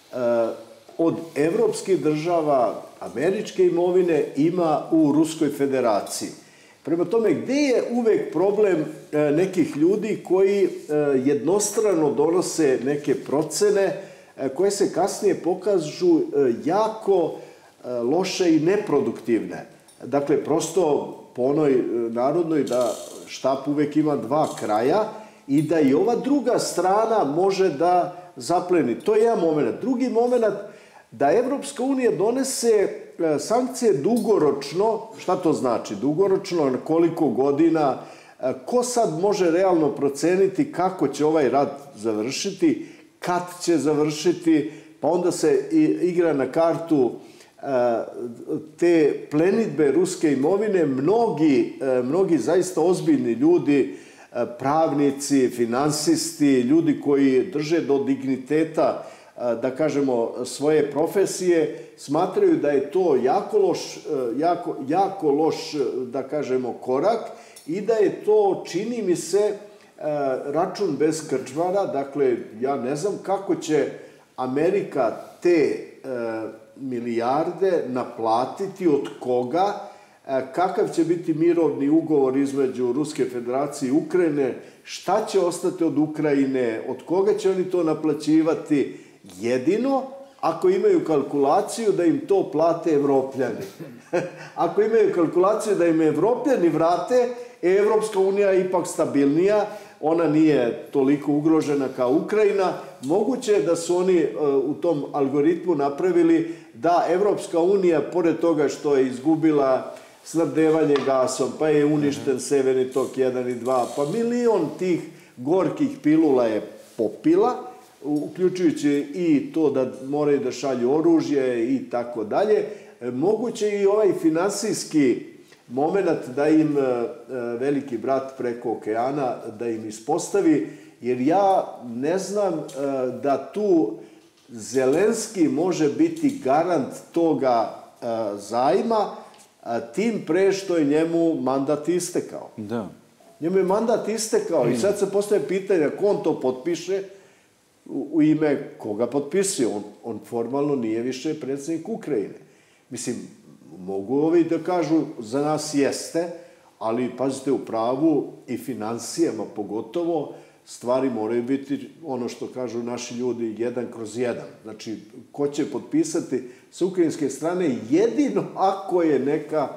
od evropskih država, američke imovine ima u Ruskoj federaciji. Prema tome, gde je uvek problem nekih ljudi koji jednostrano donose neke procene koje se kasnije pokažu jako loše i neproduktivne. Dakle, prosto po onoj narodnoj da štap uvek ima dva kraja i da i ova druga strana može da zapleni. To je jedan moment. Drugi moment, da Evropska unija donese sankcije dugoročno. Šta to znači? Dugoročno, na koliko godina? Ko sad može realno proceniti kako će ovaj rat završiti, kad će završiti, pa onda se igra na kartu te plenidbe ruske imovine. Mnogi zaista ozbiljni ljudi, pravnici, finansisti, ljudi koji drže do digniteta, da kažemo, svoje profesije, smatraju da je to jako loš, da kažemo, korak i da je to, čini mi se, račun bez krčmara. Dakle, ja ne znam kako će Amerika te milijarde naplatiti, od koga, kakav će biti mirovni ugovor između Ruske federacije i Ukrajine, šta će ostati od Ukrajine, od koga će oni to naplaćivati. Jedino ako imaju kalkulaciju da im to plate Evropljani. Ako imaju kalkulaciju da im Evropljani vrate, Evropska unija je ipak stabilnija, ona nije toliko ugrožena kao Ukrajina. Moguće je da su oni u tom algoritmu napravili da Evropska unija, pored toga što je izgubila snabdevanje gasom, pa je uništen Severni tok 1 i 2, pa milion tih gorkih pilula je popila, uključujući i to da moraju da šalju oružje i tako dalje. Moguće i ovaj finansijski moment da im veliki brat preko okeana da im ispostavi, jer ja ne znam da tu Zelenski može biti garant toga zajma, tim pre što je njemu mandat istekao. Da. Njemu je mandat istekao i sad se postaje pitanje ako on to potpiše, u ime koga potpisuje. On formalno nije više predsjednik Ukrajine. Mislim, mogu ovi da kažu za nas jeste, ali pazite, u pravu i financijama pogotovo, stvari moraju biti ono što kažu naši ljudi 1/1. Znači, ko će potpisati sa ukrajinske strane jedino ako je neka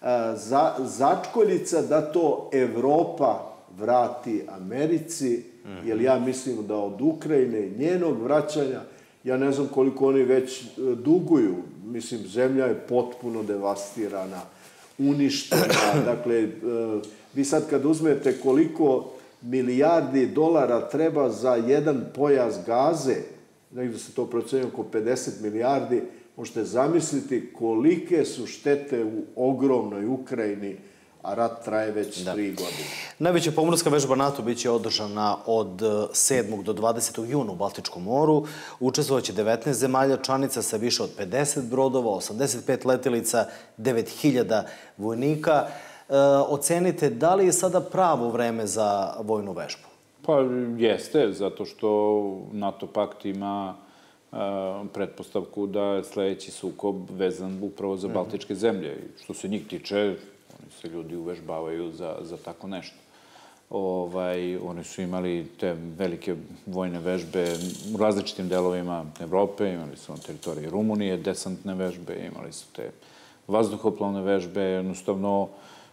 začkoljica da to Evropa vrati Americi, jer ja mislim da od Ukrajine i njenog vraćanja, ja ne znam koliko oni već duguju. Mislim, zemlja je potpuno devastirana, uništena. Dakle, vi sad kad uzmete koliko milijardi dolara treba za jedan pojas Gaze, negdje se to procenjuje oko 50 milijardi, možete zamisliti kolike su štete u ogromnoj Ukrajini, a rat traje već 3 godine. Najveća pomorska vežba NATO biće održana od 7. do 20. juna u Baltičkom moru. Učestvovaće 19 zemalja članica sa više od 50 brodova, 85 letelica, 9000 vojnika. Ocenite da li je sada pravo vreme za vojnu vežbu? Pa jeste, zato što NATO pakt ima pretpostavku da je sledeći sukob vezan upravo za Baltičke zemlje. Što se njih tiče, oni se ljudi uvežbavaju za tako nešto. Oni su imali te velike vojne vežbe u različitim delovima Evrope, imali su na teritoriji Rumunije desantne vežbe, imali su te vazduhoplovne vežbe, jednostavno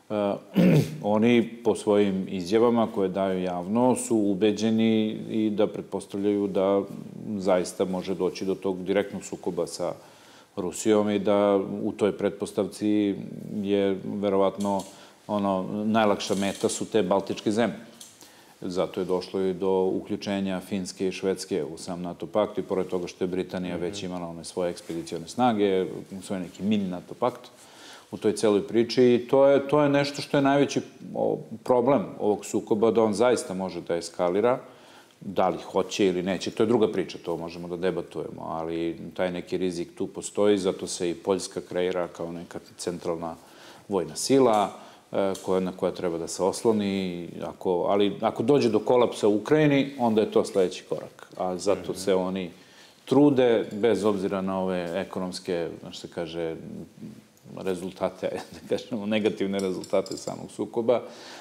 oni po svojim izjavama koje daju javno su ubeđeni i da pretpostavljaju da zaista može doći do tog direktnog sukoba sa Rusijom i da u toj pretpostavci je verovatno najlakša meta su te Baltičke zemlje. Zato je došlo i do uključenja Finske i Švedske u sam NATO pakt i pored toga što je Britanija već imala one svoje ekspedicione snage, svoj neki mini NATO pakt u toj celoj priči i to je nešto što je najveći problem ovog sukoba, da on zaista može da eskalira. Da li hoće ili neće, to je druga priča, to možemo da debatujemo, ali taj neki rizik tu postoji, zato se i Poljska kreira kao neka centralna vojna sila na koja treba da se osloni, ali ako dođe do kolapsa u Ukrajini, onda je to sledeći korak, a zato se oni trude, bez obzira na ove ekonomske, što se kaže, rezultate, da kažemo, negativne rezultate samog sukoba,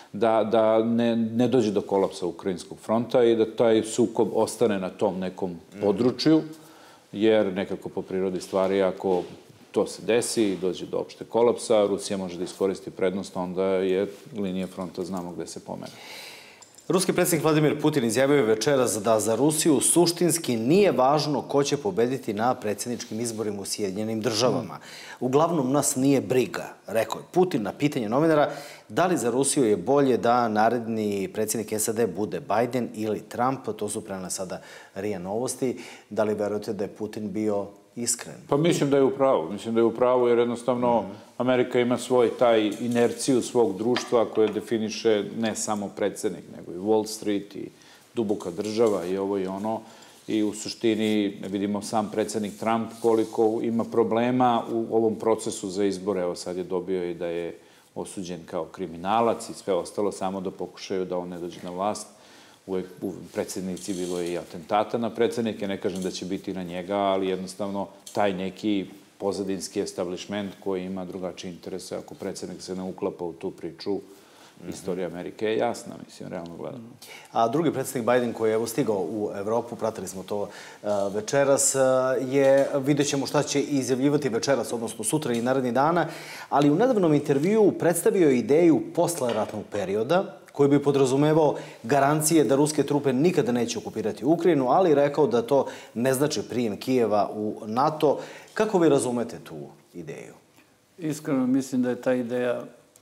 da ne dođe do kolapsa ukrajinskog fronta i da taj sukob ostane na tom nekom području, jer nekako po prirodi stvari, ako to se desi i dođe do opšte kolapsa, Rusija može da iskoristi prednost, onda je linija fronta, znamo gde se pomene. Ruski predsjednik Vladimir Putin izjavio je večeras da za Rusiju suštinski nije važno ko će pobediti na predsjedničkim izborima u Sjedinjenim državama. Uglavnom nas nije briga, rekao je Putin na pitanje novinara da li za Rusiju je bolje da naredni predsjednik SAD bude Biden ili Trump. To su prenele sada RIA Novosti. Da li verujete da je Putin bio iskren? Pa mislim da je u pravu. Mislim da je u pravu jer jednostavno Amerika ima taj inerciju svog društva koje definiše ne samo predsjednik, nego i Wall Street i duboka država i ovo i ono. I u suštini vidimo sam predsjednik Trump koliko ima problema u ovom procesu za izbore. Evo sad je dobio i da je osuđen kao kriminalac i sve ostalo samo da pokušaju da on ne dođe na vlast. Uvijek u predsjednici bilo je i atentata na predsjednike, ne kažem da će biti na njega, ali jednostavno taj neki pozadinski establishment koji ima drugačije interese, ako predsjednik se ne uklapa u tu priču, istorija Amerike je jasna, mislim, realno gledano. A drugi predsjednik Biden koji je evo stigao u Evropu, pratili smo to večeras, vidjet ćemo šta će izjavljivati večeras, odnosno sutra i narednih dana, ali u nedavnom intervjuu predstavio je ideju posleratnog perioda, koji bi podrazumevao garancije da ruske trupe nikada neće okupirati Ukrajinu, ali rekao da to ne znači prijem Kijeva u NATO. Kako vi razumete tu ideju? Iskreno mislim da je ta ideja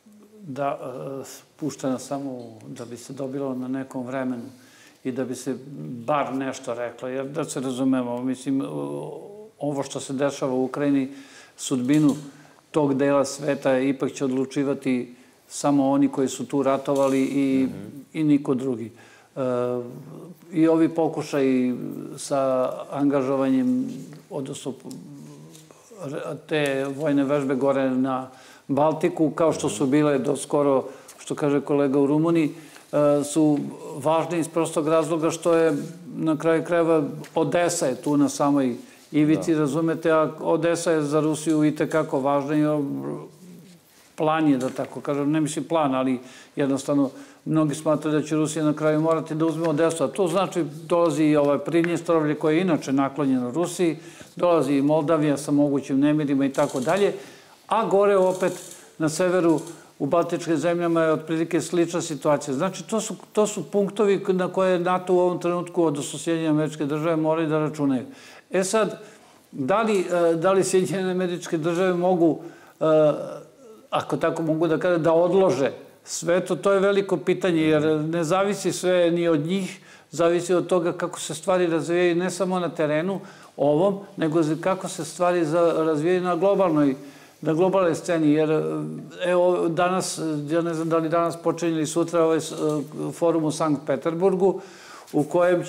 puštena samo da bi se dobilo na nekom vremenu i da bi se bar nešto reklo. Jer da se razumemo, mislim, ovo što se dešava u Ukrajini, sudbinu tog dela sveta ipak će odlučivati samo oni koji su tu ratovali i niko drugi. I ovi pokušaj sa angažovanjem, odnosno te vojne vežbe gore na Baltiku, kao što su bile do skoro, što kaže kolega u Rumuniji, su važne iz prostog razloga što je na kraju krajeva Odesa je tu na samoj ivici, razumete, a Odesa je za Rusiju i tekako važna i plan je, da tako kažem, ne mislim plan, ali jednostavno mnogi smatraju da će Rusija na kraju morati da uzme Odesu, a to znači dolazi i ovaj Pridnjestrovlje koje je inače naklonjeno Rusiji, dolazi i Moldavija sa mogućim nemirima i tako dalje, a gore opet na severu u baltičkim zemljama je otprilike slična situacija. Znači, to su punktovi na koje NATO u ovom trenutku, odnosno Sjedinjene Američke Države, moraju da računaju. E sad, da li Sjedinjene Američke Države mogu, ako tako mogu da kažem, da odlože sve to je veliko pitanje, jer ne zavisi sve ni od njih, zavisi od toga kako se stvari razvijaju ne samo na terenu ovom, nego kako se stvari razvijaju na globalnoj sceni, jer evo danas, ja ne znam da li danas počinje ili sutra ovaj forum u Sankt Peterburgu, u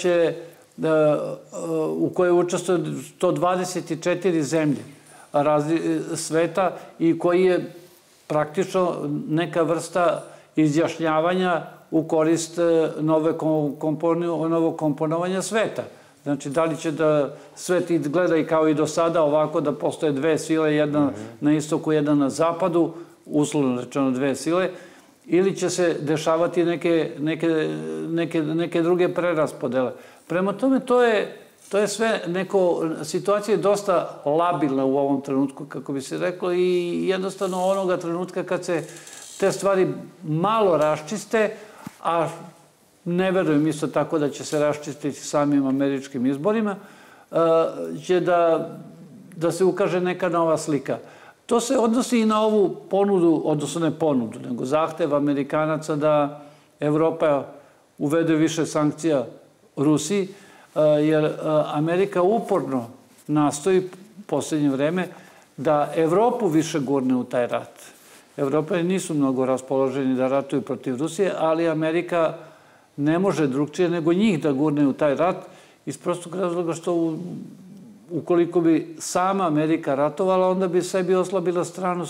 kojem učestvuje 124 zemlje sveta i koji je praktično neka vrsta izjašnjavanja u korist novog komponovanja sveta. Znači, da li će da svet gleda i kao i do sada ovako da postoje dve sile, jedna na istoku, jedna na zapadu, uslovno rečeno dve sile, ili će se dešavati neke druge preraspodele. Prema tome, to je sve situacija je dosta labilna u ovom trenutku, kako bi se reklo, i jednostavno onoga trenutka kad se te stvari malo raščiste, a ne verujem isto tako da će se raščistiti samim američkim izborima, će da se ukaže neka nova slika. To se odnosi i na ovu ponudu, odnosno ne ponudu, nego zahtev Amerikanaca da Evropa uvede više sankcija Rusiji, jer Amerika uporno nastoji u poslednje vreme da Evropu više gurne u taj rat. Evropljani nisu mnogo raspoloženi da ratuju protiv Rusije, ali Amerika ne može drugčije nego njih da gurne u taj rat iz prostog razloga što ukoliko bi sama Amerika ratovala, onda bi sebi oslabila stranu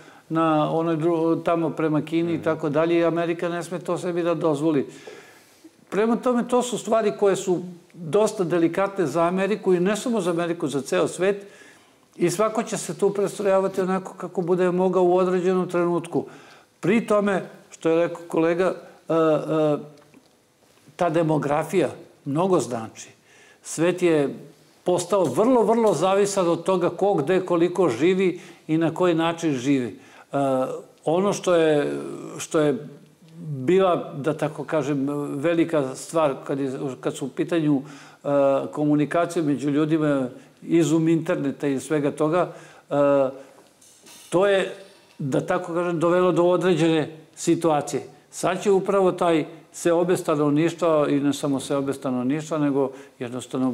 tamo prema Kini i tako dalje i Amerika ne sme to sebi da dozvoli. Prema tome, to su stvari koje su dosta delikatne za Ameriku i ne samo za Ameriku, za ceo svet i svako će se tu prestrojavati onako kako bude mogao u određenom trenutku. Pri tome, što je rekao kolega, ta demografija mnogo znači. Svet je postao vrlo, vrlo zavisan od toga ko, gde, koliko živi i na koji način živi. Ono što je bila, da tako kažem, velika stvar kad su u pitanju komunikacije među ljudima, izum interneta i svega toga, to je, da tako kažem, dovelo do određene situacije. Sad će upravo taj seobe stanovništva, i ne samo seobe stanovništva, nego jednostavno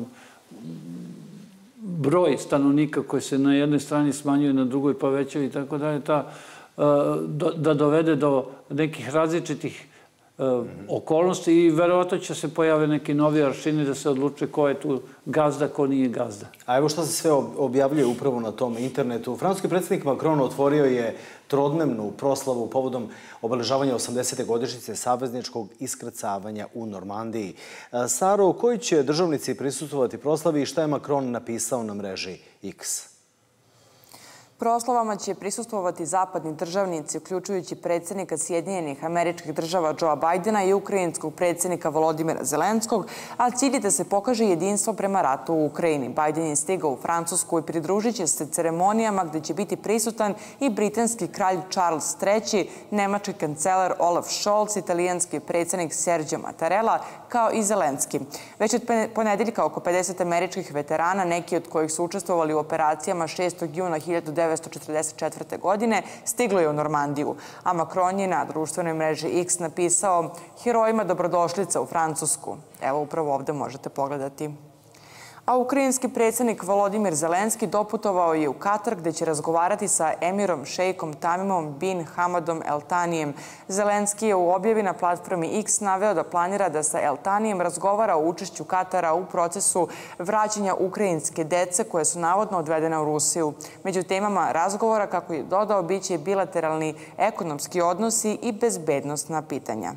broj stanovnika koji se na jednoj strani smanjuje, na drugoj povećava i tako dalje, da dovede do nekih različitih okolnosti i verovatno će se pojave neki novi aršini da se odluče ko je tu gazda, ko nije gazda. A evo šta se sve objavljuje upravo na tom internetu. Francuski predsjednik Macron otvorio je trodnevnu proslavu povodom obeležavanja 80. godišnjice savezničkog iskrcavanja u Normandiji. Saro, koji će državnici prisustvovati proslavi i šta je Macron napisao na mreži X? Proslavama će prisustvovati zapadni državnici, uključujući predsjednika Sjedinjenih Američkih Država Joea Bajdena i ukrajinskog predsjednika Volodimira Zelenskog, a cilj je da se pokaže jedinstvo prema ratu u Ukrajini. Bajden je stigao u Francusku i pridružit će se ceremonijama gde će biti prisutan i britanski kralj Charles III, nemački kancelar Olaf Scholz, italijanski predsjednik Sergio Mattarella, kao i Zelenski. Već od ponedeljka oko 50 američkih veterana, neki od kojih su učestvovali u operacijama 6. juna 1944. godine, stiglo je u Normandiju. A Macron je na društvenoj mreži X napisao herojima dobrodošlica u Francusku. Evo, upravo ovde možete pogledati. A ukrajinski predsjednik Volodimir Zelenski doputovao je u Katar gdje će razgovarati sa emirom šejkom Tamimom bin Hamadom El Tanijem. Zelenski je u objavi na platformi X naveo da planira da sa El Tanijem razgovara o učešću Katara u procesu vraćanja ukrajinske dece koje su navodno odvedene u Rusiju. Među temama razgovora, kako je dodao, biće i bilateralni ekonomski odnosi i bezbednosna pitanja.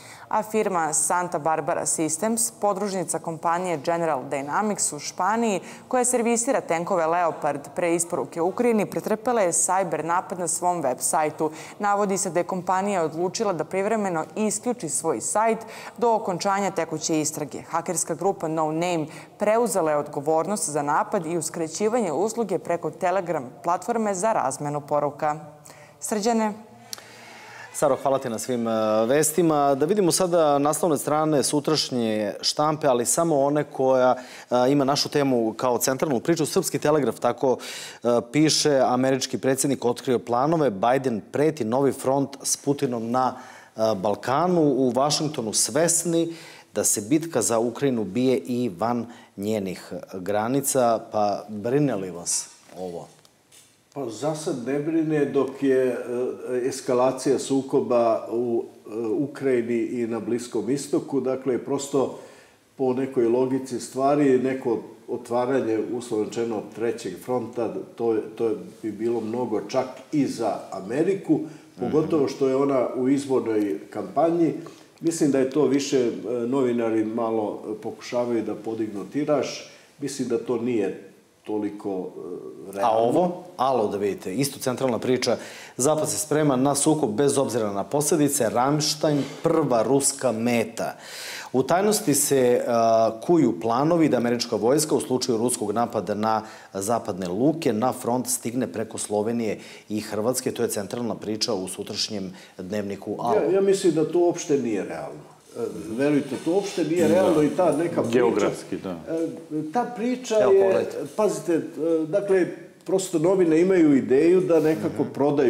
A firma Santa Barbara Systems, podružnica kompanije General Dynamics u Španiji, koja servisira tenkove Leopard pre isporuke Ukrajini, pretrpela je sajber napad na svom web sajtu. Navodi se da je kompanija odlučila da privremeno isključi svoj sajt do okončanja tekuće istrage. Hakerska grupa No Name preuzela je odgovornost za napad i uskraćivanje usluge preko Telegram platforme za razmenu poruka. Srđane? Saro, hvala ti na svim vestima. Da vidimo sada naslovne strane sutrašnje štampe, ali samo one koja ima našu temu kao centralnu priču. Srpski telegraf tako piše: američki predsjednik otkrio planove, Biden preti novi front s Putinom na Balkanu. U Vašingtonu svesni da se bitka za Ukrajinu bije i van njenih granica. Pa brine li vas ovo? Pa za sad ne brine, dok je eskalacija sukoba u Ukrajini i na Bliskom istoku. Dakle, prosto po nekoj logici stvari, neko otvaranje, uslovno rečeno, trećeg fronta, to bi bilo mnogo čak i za Ameriku, pogotovo što je ona u izbornoj kampanji. Mislim da je to više, novinari malo pokušavaju da podignu tiraž. Mislim da to nije toliko realno. A ovo? Alo, da vidite, isto centralna priča. Zapad se sprema na sukob bez obzira na posljedice. Ramštajn, prva ruska meta. U tajnosti se kuju planovi da američka vojska u slučaju ruskog napada na zapadne luke na front stigne preko Slovenije i Hrvatske. To je centralna priča u sutrašnjem dnevniku Alo. Ja mislim da to uopšte nije realno. Verujte, to uopšte nije realno i ta neka priča... Geografski, da. Ta priča je... Pazite, dakle, prosto novine imaju ideju da nekako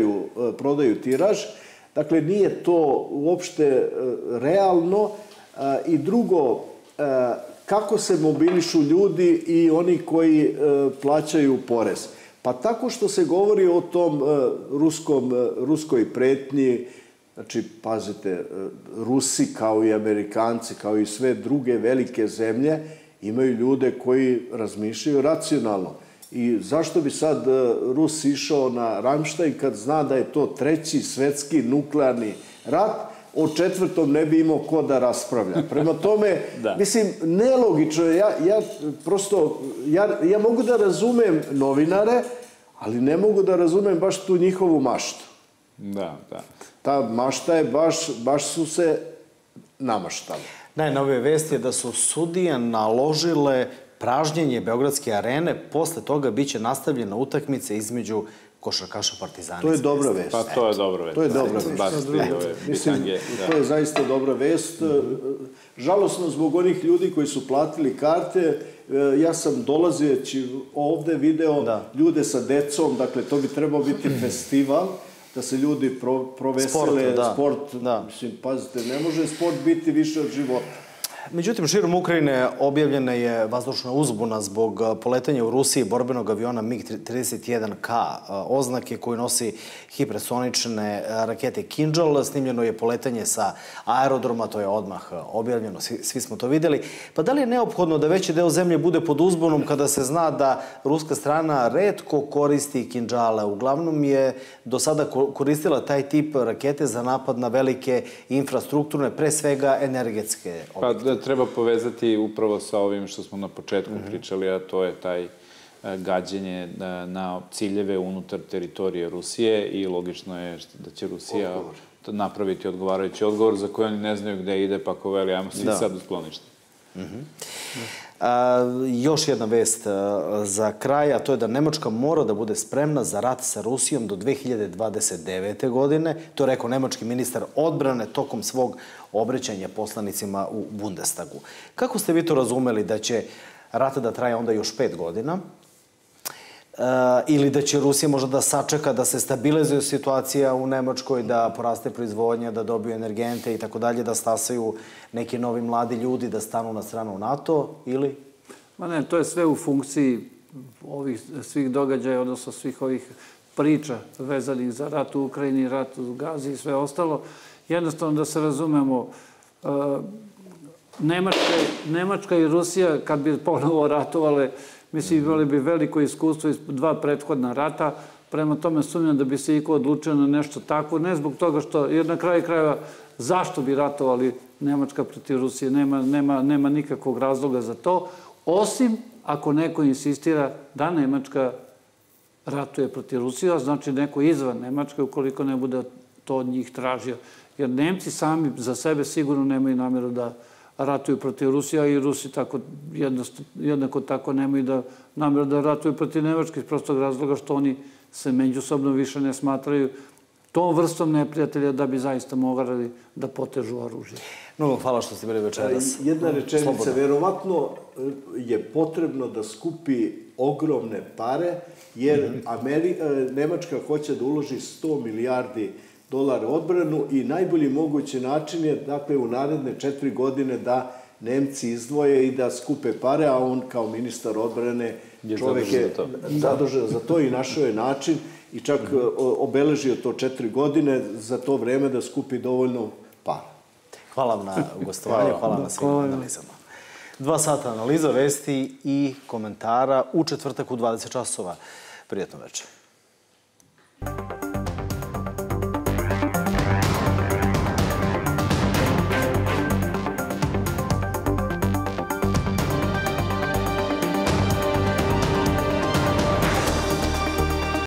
prodaju tiraž. Dakle, nije to uopšte realno. I drugo, kako se mobilišu ljudi i oni koji plaćaju porez? Pa tako što se govori o tom ruskoj pretnji. Znači, pazite, Rusi kao i Amerikanci, kao i sve druge velike zemlje, imaju ljude koji razmišljaju racionalno. I zašto bi sad Rus išao na Ramštajn kad zna da je to treći svetski nuklearni rat, o četvrtom ne bi imao ko da raspravlja. Prema tome, mislim, nelogično je. Ja mogu da razumem novinare, ali ne mogu da razumem baš tu njihovu maštu. Da. Ta mašta je baš su se namaštali. Najnovije vesti je da su sudije naložile pražnjenje Beogradske arene. Posle toga biće nastavljena utakmica između košarkaša Partizana. To je dobra vest. Pa to je dobra vest. To je dobra vest. Mislim, to je zaista dobra vest. Žalosno zbog onih ljudi koji su platili karte. Ja sam dolazeći ovde video ljude sa decom. Dakle, to bi trebao biti festival. Da se ljudi provesele sport. Mislim, pazite, ne može sport biti više od života. Međutim, širom Ukrajine objavljena je vazdušna uzbuna zbog poletanja u Rusiji borbenog aviona MiG-31K, oznake koju nosi hipersonične rakete Kinžal. Snimljeno je poletanje sa aerodroma, to je odmah objavljeno, svi smo to vidjeli. Pa da li je neophodno da veći deo zemlje bude pod uzbunom kada se zna da ruska strana retko koristi Kinžale? Uglavnom je do sada koristila taj tip rakete za napad na velike infrastrukturne, pre svega energetske objekte. Treba povezati upravo sa ovim što smo na početku pričali, a to je taj gađenje na ciljeve unutar teritorije Rusije i logično je da će Rusija napraviti odgovarajući odgovor za koji oni ne znaju gde ide, pa ko veli, ajmo svi sad u sklonište. Još jedna vest za kraj, a to je da Nemačka mora da bude spremna za rat sa Rusijom do 2029. godine. To je rekao nemački ministar odbrane tokom svog obraćanja poslanicima u Bundestagu. Kako ste vi to razumeli, da će rat da traje onda još 5 godina? Ili da će Rusija možda da sačeka da se stabilizuje situacija u Nemačkoj, da poraste proizvodnja, da dobiju energente i tako dalje, da stasaju neki novi mladi ljudi, da stanu na stranu NATO, ili? Ma ne, to je sve u funkciji ovih svih događaja, odnosno svih ovih priča vezanih za rat u Ukrajini, rat u Gazi i sve ostalo. Jednostavno, da se razumemo, Nemačka i Rusija, kad bi ponovo ratovale, mislim, imali bi veliko iskustvo iz 2 prethodna rata. Prema tome sumnjam da bi se iko odlučio na nešto takvo. Ne zbog toga što, jer na kraju krajeva, zašto bi ratovali Nemačka protiv Rusije? Nema nikakvog razloga za to, osim ako neko insistira da Nemačka ratuje protiv Rusije, a znači neko izvan Nemačke, ukoliko ne bude to od njih tražio. Jer Nemci sami za sebe sigurno nemaju namjeru da ratuju protiv Rusije, a i Rusi jednako tako nemaju namjeru da ratuju protiv Nemačke iz prostog razloga što oni se međusobno više ne smatraju tom vrstom neprijatelja da bi zaista mogli da potežu oružje. Mnogo hvala što ste bili večeras. Jedna rečenica, verovatno je potrebno da skupi ogromne pare, jer Nemačka hoće da uloži 100 milijardi dolara odbranu i najbolji mogući način je, dakle, u naredne 4 godine da Nemci izdvoje i da skupe pare, a on kao ministar odbrane čovek je zadužen za to i našao je način i čak obeležio to 4 godine za to vreme da skupi dovoljno para. Hvala vam na gostovanju, hvala na svim analizama. 2 sata analiza, vesti i komentara u četvrtak u 20 časova. Prijetno večer.